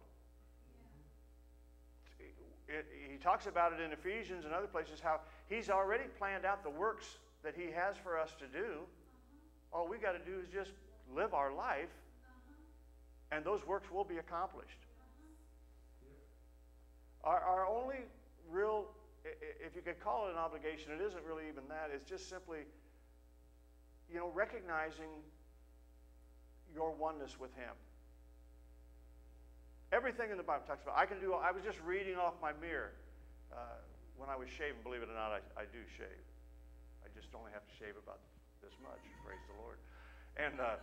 Yeah. It, he talks about it in Ephesians and other places, how He's already planned out the works that He has for us to do. Uh-huh. All we got to do is just live our life, uh-huh. and those works will be accomplished. Our, our only real, if you could call it an obligation, it isn't really even that. It's just simply, you know, recognizing your oneness with Him. Everything in the Bible talks about, I can do, I was just reading off my mirror uh, when I was shaving. Believe it or not, I, I do shave. I just only have to shave about this much, praise the Lord. And, uh,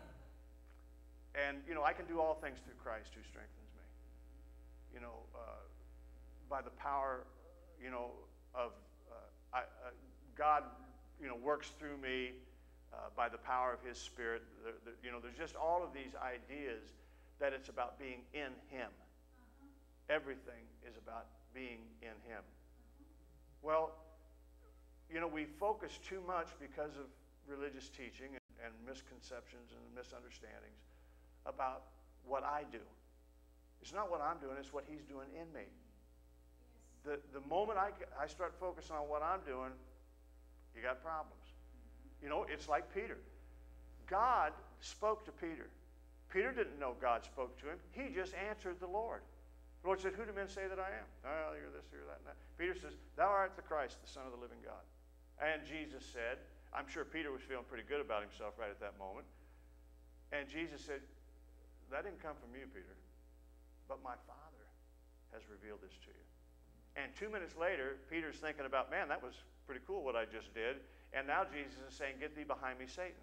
and you know, I can do all things through Christ who strengthens me. You know, uh, by the power, you know, of uh, I, uh, God, you know, works through me uh, by the power of His Spirit. The, the, you know, there's just all of these ideas that it's about being in Him. Uh-huh. Everything is about being in Him. Uh-huh. Well, you know, we focus too much because of religious teaching and, and misconceptions and misunderstandings about what I do. It's not what I'm doing, it's what He's doing in me. The, the moment I, I start focusing on what I'm doing, you got problems. You know, it's like Peter. God spoke to Peter. Peter didn't know God spoke to him. He just answered the Lord. The Lord said, who do men say that I am? Oh, you're this, you're that, and that. Peter says, thou art the Christ, the Son of the living God. And Jesus said, I'm sure Peter was feeling pretty good about himself right at that moment. And Jesus said, that didn't come from you, Peter, but my Father has revealed this to you. And two minutes later, Peter's thinking about, man, that was pretty cool what I just did. And now Jesus is saying, get thee behind me, Satan.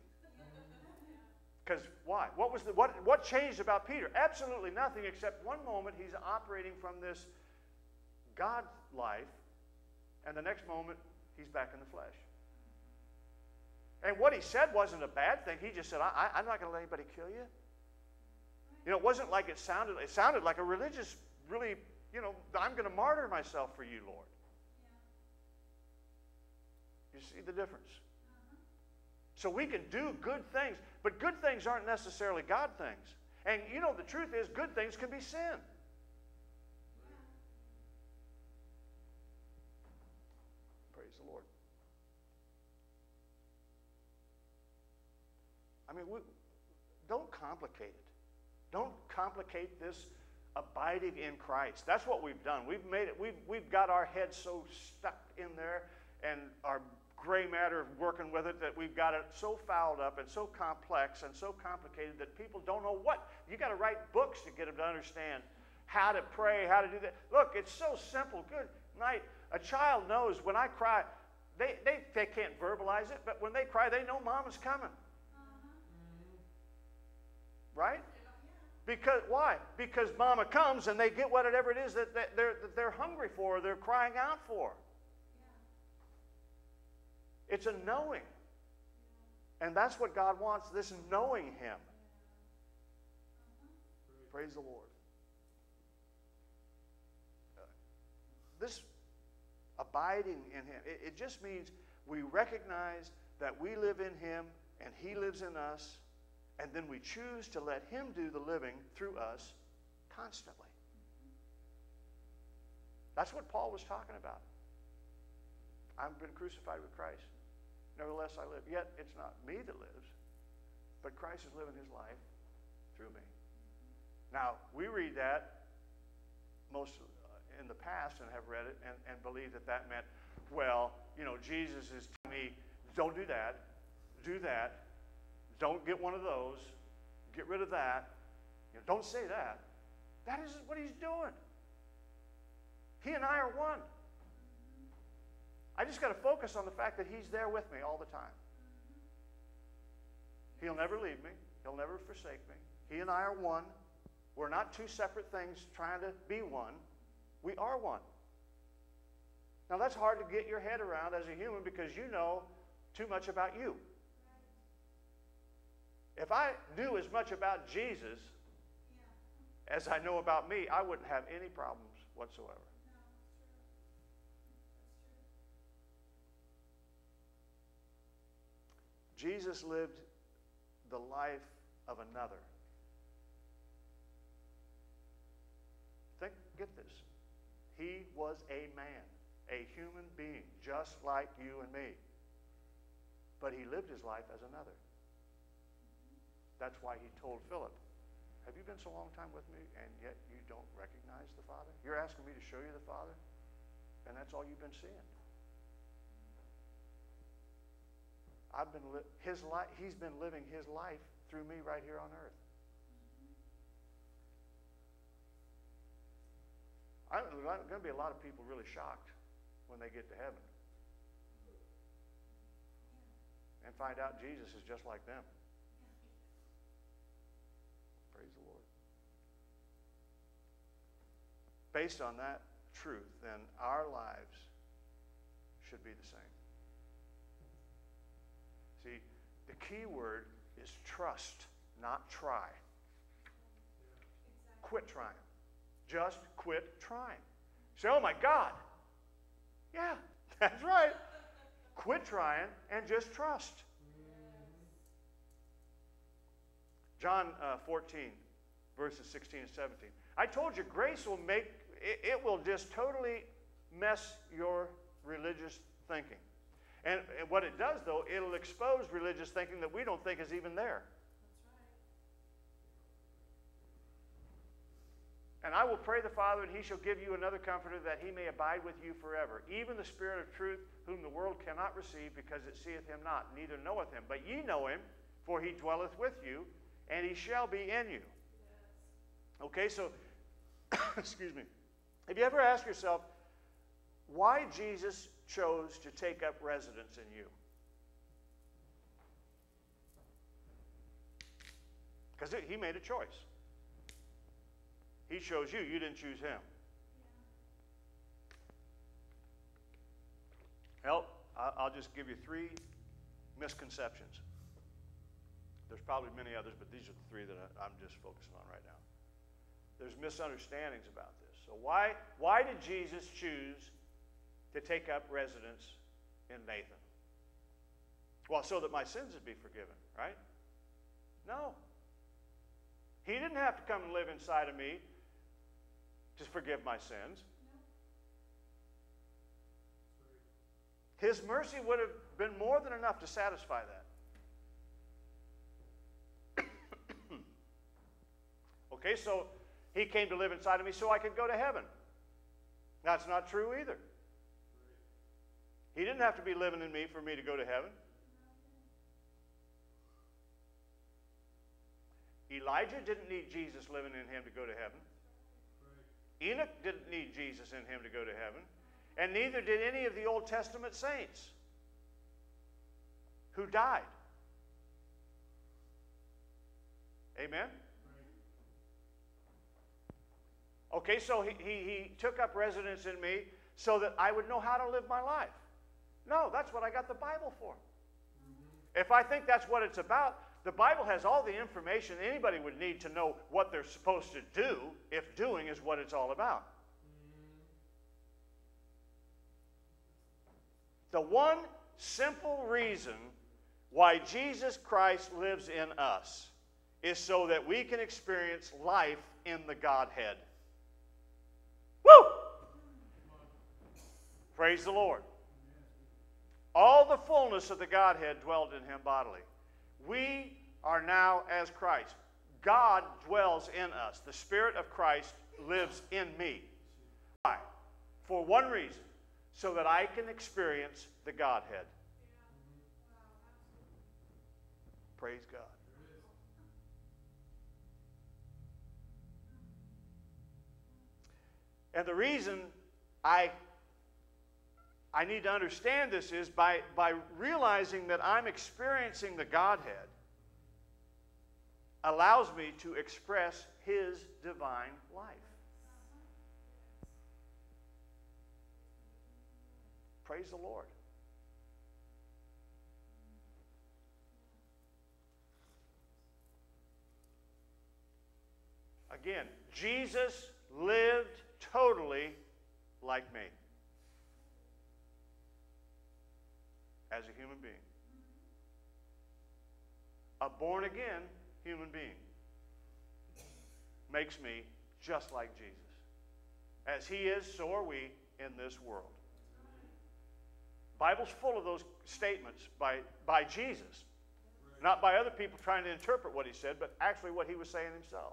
Because why? What was the what what changed about Peter? Absolutely nothing, except one moment he's operating from this God life, and the next moment he's back in the flesh. And what he said wasn't a bad thing. He just said, I, I, I'm not going to let anybody kill you. You know, it wasn't like it sounded, it sounded like a religious, really, you know, I'm going to martyr myself for you, Lord. You see the difference? So we can do good things, but good things aren't necessarily God things. And you know, the truth is, good things can be sin. Praise the Lord. I mean, we, don't complicate it. Don't complicate this abiding in Christ. That's what we've done. We've made it, we've, we've got our heads so stuck in there and our gray matter working with it that we've got it so fouled up and so complex and so complicated that people don't know what. You got to write books to get them to understand how to pray, how to do that. Look, it's so simple. Good night. A child knows when I cry, they, they, they can't verbalize it, but when they cry, they know Mama's coming. Uh-huh. Right? Because why? Because Mama comes and they get whatever it is that they're, that they're hungry for, they're crying out for. It's a knowing. And that's what God wants, this knowing Him. Praise the Lord. Uh, this abiding in Him, it, it just means we recognize that we live in Him and He lives in us, and then we choose to let Him do the living through us constantly. That's what Paul was talking about. I've been crucified with Christ. Nevertheless, I live. Yet it's not me that lives, but Christ is living His life through me. Now, we read that most in the past and have read it and, and believe that that meant, well, you know, Jesus is telling me, don't do that, do that, don't get one of those, get rid of that, you know, don't say that. That isn't what He's doing. He and I are one. I just got to focus on the fact that He's there with me all the time. He'll never leave me. He'll never forsake me. He and I are one. We're not two separate things trying to be one. We are one. Now that's hard to get your head around as a human because you know too much about you. If I knew as much about Jesus as I know about me, I wouldn't have any problems whatsoever. Jesus lived the life of another. Think, get this. He was a man, a human being, just like you and me. But he lived his life as another. That's why he told Philip, have you been so long time with me and yet you don't recognize the Father? You're asking me to show you the Father? And that's all you've been seeing. I've been li- his life. He's been living his life through me right here on earth. I, there's going to be a lot of people really shocked when they get to heaven and find out Jesus is just like them. Praise the Lord. Based on that truth, then our lives should be the same. See, the key word is trust, not try. Quit trying. Just quit trying. Say, oh my God. Yeah, that's right. Quit trying and just trust. John uh, fourteen, verses sixteen and seventeen. I told you, grace will make, it, it will just totally mess your religious thinking. And, and what it does, though, it'll expose religious thinking that we don't think is even there. And I will pray the Father, and he shall give you another comforter, that he may abide with you forever. Even the Spirit of truth, whom the world cannot receive, because it seeth him not, neither knoweth him. But ye know him, for he dwelleth with you, and he shall be in you. Yes. Okay, so, excuse me. Have you ever asked yourself why Jesus chose to take up residence in you? Because he made a choice. He chose you. You didn't choose him. Well, I'll just give you three misconceptions. There's probably many others, but these are the three that I'm just focusing on right now. There's misunderstandings about this. So why, why did Jesus choose to take up residence in Nathan? Well, so that my sins would be forgiven, right? No. He didn't have to come and live inside of me to forgive my sins. His mercy would have been more than enough to satisfy that. Okay, so he came to live inside of me so I could go to heaven. That's not true either. He didn't have to be living in me for me to go to heaven. Elijah didn't need Jesus living in him to go to heaven. Enoch didn't need Jesus in him to go to heaven. And neither did any of the Old Testament saints who died. Amen? Okay, so he, he, he took up residence in me so that I would know how to live my life. No, that's what I got the Bible for. Mm-hmm. If I think that's what it's about, the Bible has all the information anybody would need to know what they're supposed to do if doing is what it's all about. The one simple reason why Jesus Christ lives in us is so that we can experience life in the Godhead. Woo! Praise the Lord. All the fullness of the Godhead dwelled in him bodily. We are now as Christ. God dwells in us. The Spirit of Christ lives in me. Why? For one reason, so that I can experience the Godhead. Praise God. And the reason I I need to understand this is by, by realizing that I'm experiencing the Godhead allows me to express His divine life. Praise the Lord. Again, Jesus lived totally like me as a human being. A born-again human being makes me just like Jesus. As He is, so are we in this world. The Bible's full of those statements by, by Jesus. Not by other people trying to interpret what He said, but actually what He was saying Himself.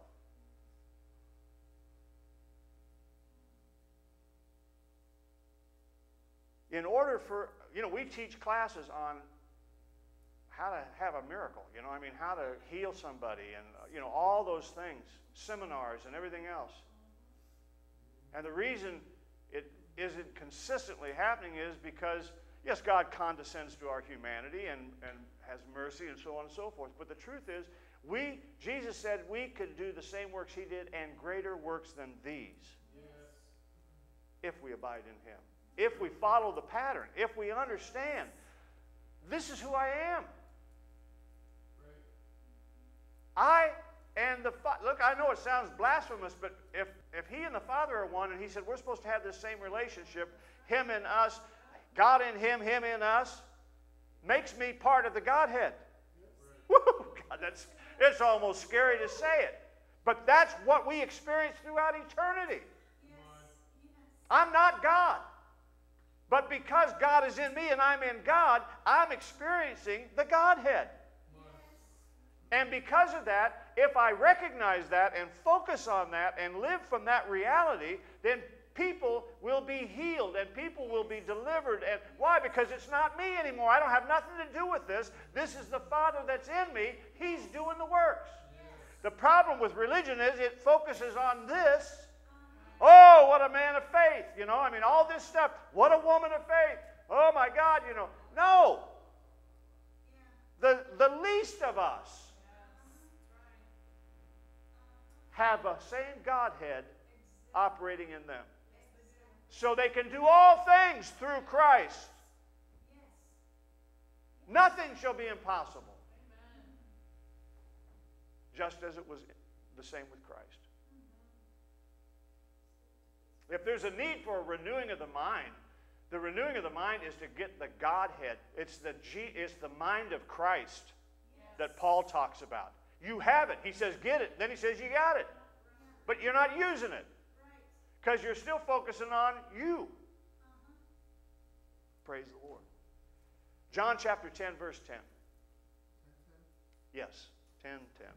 In order for, you know, we teach classes on how to have a miracle, you know, I mean, how to heal somebody and, you know, all those things, seminars and everything else. And the reason it isn't consistently happening is because, yes, God condescends to our humanity and, and has mercy and so on and so forth. But the truth is, we, Jesus said we could do the same works He did and greater works than these. Yes. If we abide in Him. If we follow the pattern. If we understand, this is who I am. I and the Father. Look, I know it sounds blasphemous, but if, if He and the Father are one, and He said we're supposed to have this same relationship, Him and us, God in Him, Him in us, makes me part of the Godhead. Woo! God, that's, it's almost scary to say it. But that's what we experience throughout eternity. I'm not God. But because God is in me and I'm in God, I'm experiencing the Godhead. And because of that, if I recognize that and focus on that and live from that reality, then people will be healed and people will be delivered. And why? Because it's not me anymore. I don't have nothing to do with this. This is the Father that's in me. He's doing the works. Yes. The problem with religion is it focuses on this. Oh, what a man of faith. You know, I mean, all this stuff. What a woman of faith. Oh, my God, you know. No. The, the least of us have the same Godhead operating in them. So they can do all things through Christ. Nothing shall be impossible. Just as it was the same with Christ. If there's a need for a renewing of the mind, the renewing of the mind is to get the Godhead. It's the, G, it's the mind of Christ that Paul talks about. You have it. He says, get it. Then he says, you got it. But you're not using it. Because you're still focusing on you. Praise the Lord. John chapter ten, verse ten. Yes, ten, ten.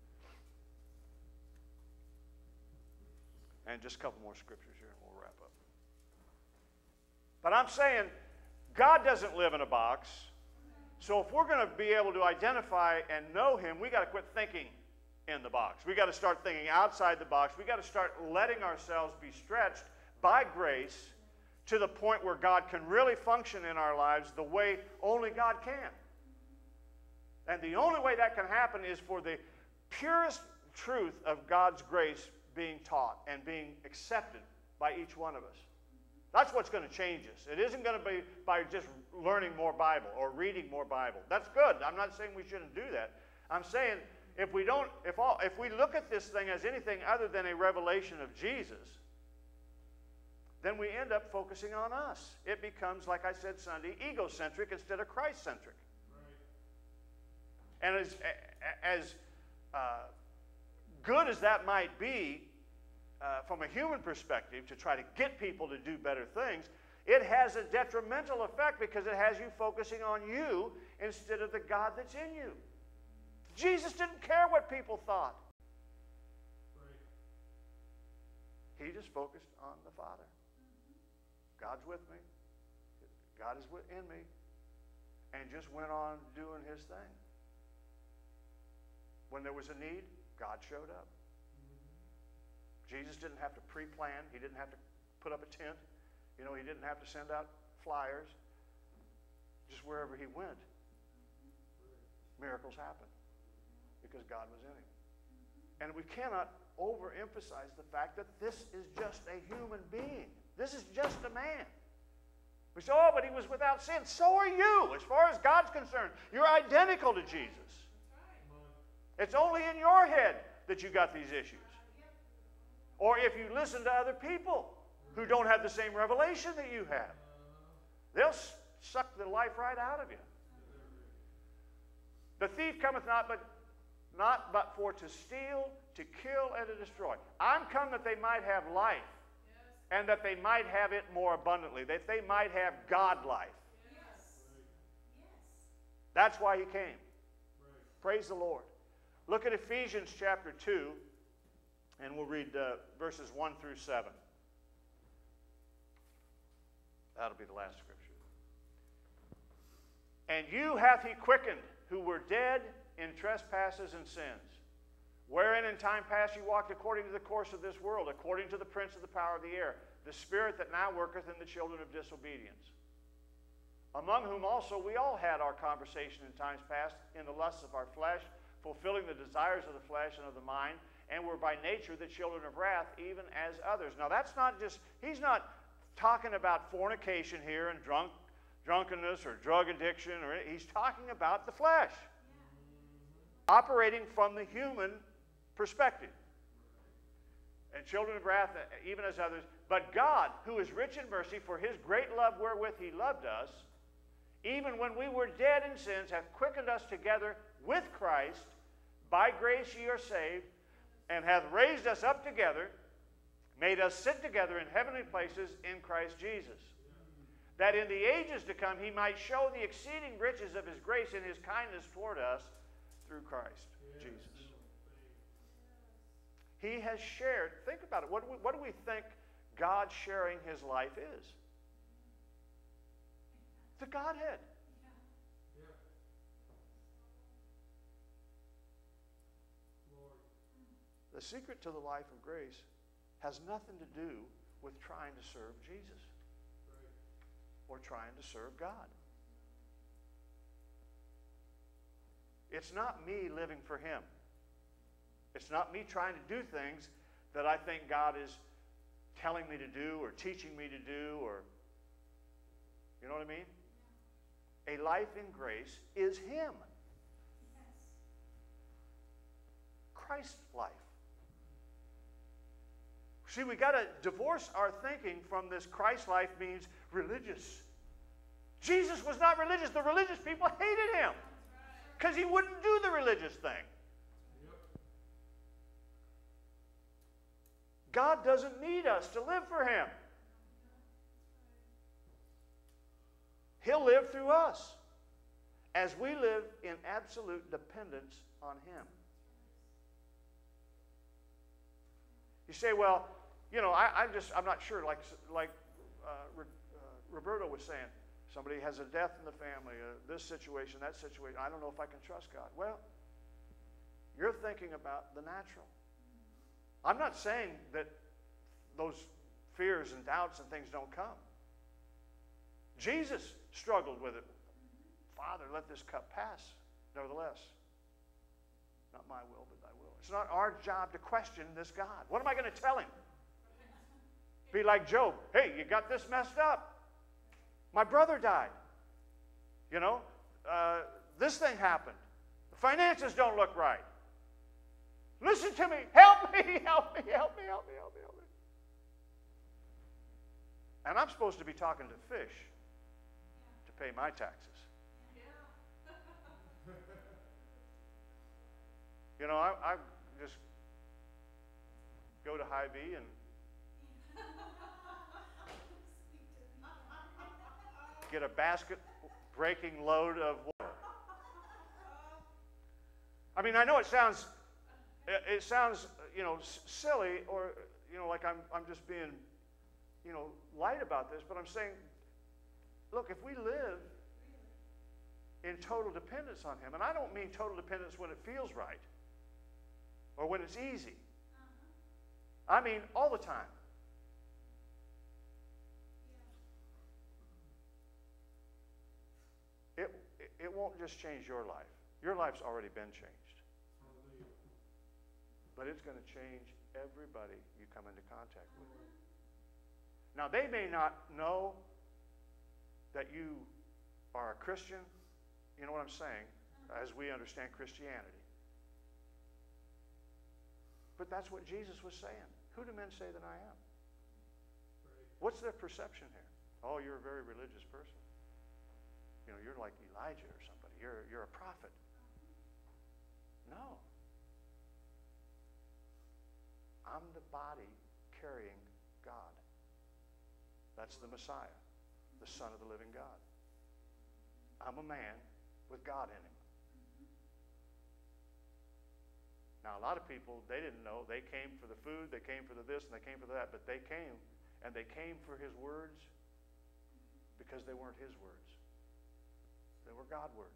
And just a couple more scriptures here and we'll wrap up. But I'm saying, God doesn't live in a box. So if we're going to be able to identify and know Him, we got to quit thinking in the box. We got to start thinking outside the box. We got to start letting ourselves be stretched by grace to the point where God can really function in our lives the way only God can. And the only way that can happen is for the purest truth of God's grace being taught and being accepted by each one of us. That's what's going to change us. It isn't going to be by just learning more Bible or reading more Bible. That's good. I'm not saying we shouldn't do that. I'm saying if we don't, if all, if we look at this thing as anything other than a revelation of Jesus, then we end up focusing on us. It becomes, like I said Sunday, egocentric instead of Christ-centric. Right. And as as uh, good as that might be, uh, from a human perspective, to try to get people to do better things, it has a detrimental effect because it has you focusing on you instead of the God that's in you. Jesus didn't care what people thought. Right. He just focused on the Father. God's with me. God is in me. And just went on doing His thing. When there was a need, God showed up. Jesus didn't have to pre-plan. He didn't have to put up a tent. You know, He didn't have to send out flyers. Just wherever he went, miracles happened because God was in him. And we cannot overemphasize the fact that this is just a human being. This is just a man. We say, oh, but he was without sin. So are you, as far as God's concerned. You're identical to Jesus. It's only in your head that you got these issues. Or if you listen to other people who don't have the same revelation that you have, they'll suck the life right out of you. The thief cometh not but not but for to steal, to kill, and to destroy. I'm come that they might have life, and that they might have it more abundantly, that they might have God life. Yes. Yes. That's why he came. Praise the Lord. Look at Ephesians chapter two, and we'll read uh, verses one through seven. That'll be the last scripture. And you hath he quickened, who were dead in trespasses and sins, wherein in time past you walked according to the course of this world, according to the prince of the power of the air, the spirit that now worketh in the children of disobedience, among whom also we all had our conversation in times past in the lusts of our flesh, fulfilling the desires of the flesh and of the mind, and were by nature the children of wrath, even as others. Now that's not just, he's not talking about fornication here and drunk, drunkenness or drug addiction, or he's talking about the flesh. Yeah. Operating from the human perspective. And children of wrath, even as others. But God, who is rich in mercy, for his great love wherewith he loved us, even when we were dead in sins, hath quickened us together with Christ. By grace ye are saved, and hath raised us up together, made us sit together in heavenly places in Christ Jesus, that in the ages to come he might show the exceeding riches of his grace and his kindness toward us through Christ Jesus. He has shared, think about it, what do we, what do we think God sharing his life is? The Godhead. The secret to the life of grace has nothing to do with trying to serve Jesus or trying to serve God. It's not me living for him. It's not me trying to do things that I think God is telling me to do or teaching me to do, or, you know what I mean? A life in grace is him. Christ's life. See, we got to divorce our thinking from this Christ life means religious. Jesus was not religious. The religious people hated him because he wouldn't do the religious thing. God doesn't need us to live for him. He'll live through us as we live in absolute dependence on him. You say, well, you know, I, I'm just, I'm not sure, like, like uh, uh, Roberto was saying, somebody has a death in the family, uh, this situation, that situation, I don't know if I can trust God. Well, you're thinking about the natural. I'm not saying that those fears and doubts and things don't come. Jesus struggled with it. Father, let this cup pass. Nevertheless, not my will, but thy will. It's not our job to question this God. What am I going to tell him? Be like Job. Hey, you got this messed up. My brother died. You know, uh, this thing happened. The finances don't look right. Listen to me. Help me, help me, help me, help me, help me, help me. And I'm supposed to be talking to fish to pay my taxes. You know, I, I just go to Hy-Vee and get a basket-breaking load of water. I mean, I know it sounds, it sounds, you know, silly, or, you know, like I'm, I'm just being, you know, light about this, but I'm saying, look, if we live in total dependence on him, and I don't mean total dependence when it feels right, or when it's easy. I mean all the time. won't just change your life. Your life's already been changed. Hallelujah. But it's going to change everybody you come into contact with. Now, they may not know that you are a Christian. You know what I'm saying? As we understand Christianity. But that's what Jesus was saying. Who do men say that I am? Right. What's their perception here? Oh, you're a very religious person. You know, you're like Elijah or somebody. You're, you're a prophet. No. I'm the body carrying God. That's the Messiah, the Son of the living God. I'm a man with God in him. Now, a lot of people, they didn't know. They came for the food, they came for the this, and they came for that. But they came, and they came for his words because they weren't his words. They were God words.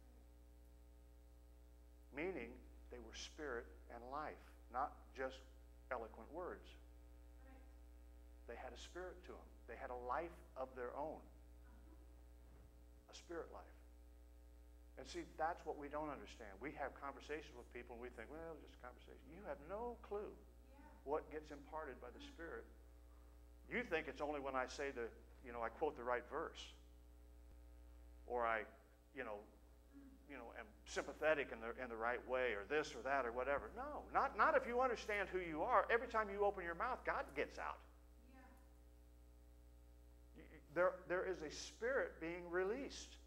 Meaning, they were spirit and life, not just eloquent words. They had a spirit to them. They had a life of their own. A spirit life. And see, that's what we don't understand. We have conversations with people and we think, well, just a conversation. You have no clue what gets imparted by the Spirit. You think it's only when I say the, you know, I quote the right verse. Or I, you know, you know, am sympathetic in the, in the right way, or this or that or whatever. No, not, not if you understand who you are. Every time you open your mouth, God gets out. There, there is a spirit being released.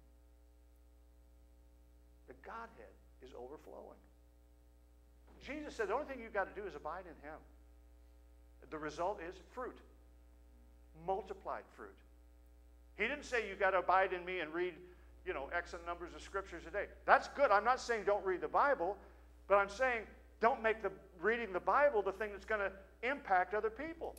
The Godhead is overflowing. Jesus said the only thing you've got to do is abide in him. The result is fruit. Multiplied fruit. He didn't say you've got to abide in me and read, you know, X numbers of scriptures a day. That's good. I'm not saying don't read the Bible, but I'm saying don't make the reading the Bible the thing that's going to impact other people.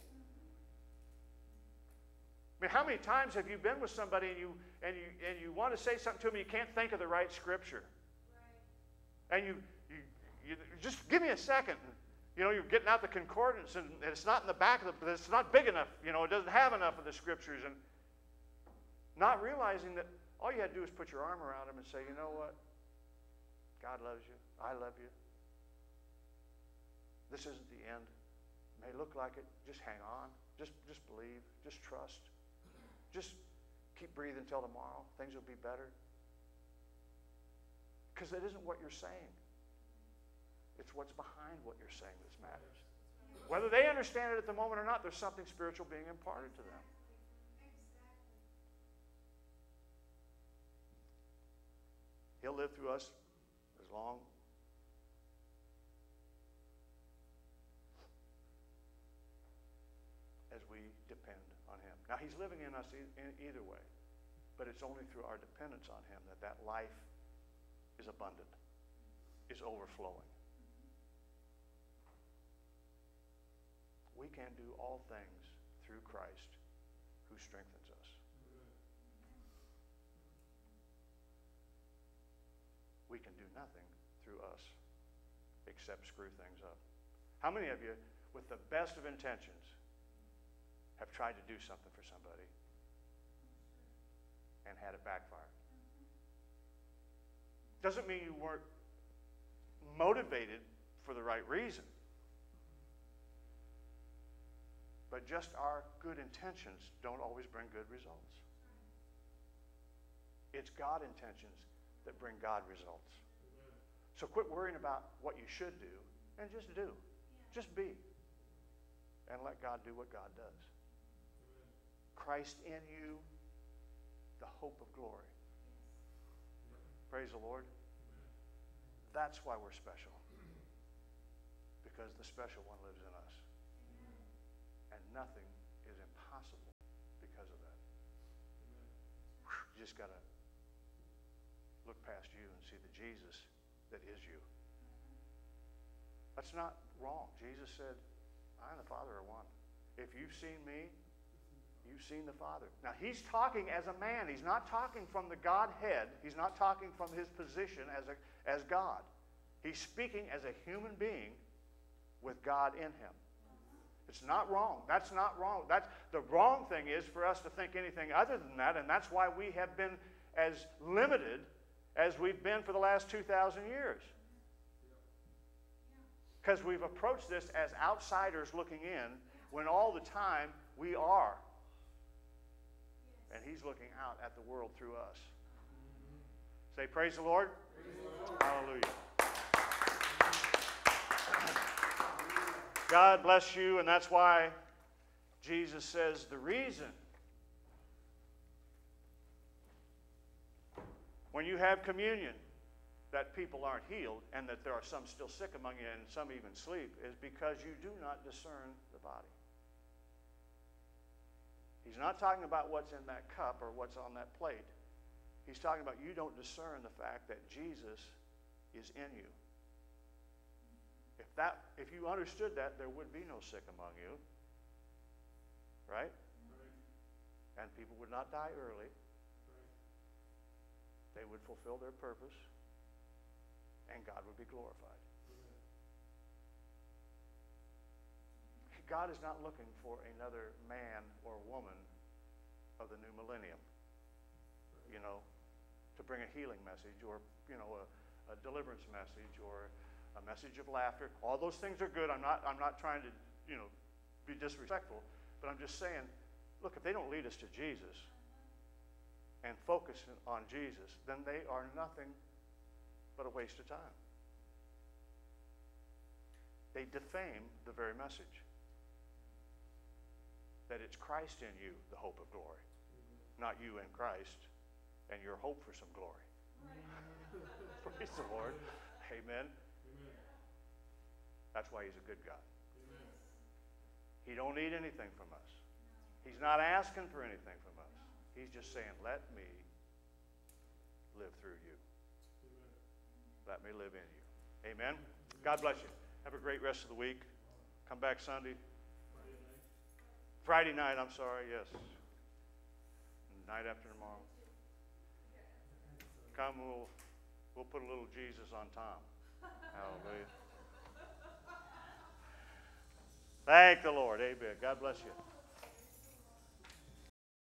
I mean, how many times have you been with somebody and you and you and you want to say something to them and you can't think of the right scripture? Right. And you, you you just give me a second. You know, you're getting out the concordance and it's not in the back of the, it's not big enough. You know, it doesn't have enough of the scriptures, and not realizing that all you had to do is put your arm around them and say, you know what? God loves you. I love you. This isn't the end. It may look like it. Just hang on. Just just believe. Just trust. Just keep breathing until tomorrow. Things will be better. Because it isn't what you're saying. It's what's behind what you're saying that matters. Whether they understand it at the moment or not, there's something spiritual being imparted to them. He'll live through us as long as we depend on him. Now, he's living in us e- in either way, but it's only through our dependence on him that that life is abundant, is overflowing. We can do all things through Christ who strengthens us. We can do nothing through us except screw things up. How many of you, with the best of intentions, have tried to do something for somebody and had it backfire? Doesn't mean you weren't motivated for the right reason. But just our good intentions don't always bring good results. It's God intentions that bring God results. So quit worrying about what you should do and just do. Just be. And let God do what God does. Christ in you, the hope of glory. Praise the Lord. That's why we're special. Because the special one lives in us. And nothing is impossible because of that. You just got to look past you and see the Jesus that is you. That's not wrong. Jesus said, I and the Father are one. If you've seen me, you've seen the Father. Now, he's talking as a man. He's not talking from the Godhead. He's not talking from his position as, a, as God. He's speaking as a human being with God in him. It's not wrong. That's not wrong. That's, the wrong thing is for us to think anything other than that, and that's why we have been as limited as we've been for the last two thousand years. Because we've approached this as outsiders looking in, when all the time we are. And He's looking out at the world through us. Say, praise the Lord. Praise the Lord. Hallelujah. God bless you, and that's why Jesus says the reason when you have communion that people aren't healed and that there are some still sick among you and some even sleep is because you do not discern the body. He's not talking about what's in that cup or what's on that plate. He's talking about you don't discern the fact that Jesus is in you. If that, if you understood that, there would be no sick among you. Right? Right. And people would not die early. Right. They would fulfill their purpose. And God would be glorified. Right. God is not looking for another man or woman of the new millennium. Right. You know, to bring a healing message or, you know, a, a deliverance message or a message of laughter. All those things are good. I'm not, I'm not trying to, you know, be disrespectful. But I'm just saying, look, if they don't lead us to Jesus and focus on Jesus, then they are nothing but a waste of time. They defame the very message. That it's Christ in you, the hope of glory. Mm-hmm. Not you in Christ and your hope for some glory. Right. Praise the Lord. Amen. Amen. That's why He's a good God. Amen. He don't need anything from us. He's not asking for anything from us. He's just saying, let me live through you. Amen. Let me live in you. Amen. Amen. God bless you. Have a great rest of the week. Come back Sunday. Friday night. Friday night, I'm sorry, yes. Night after tomorrow. Come, we'll, we'll put a little Jesus on Tom. Hallelujah. Thank the Lord. Amen. God bless you.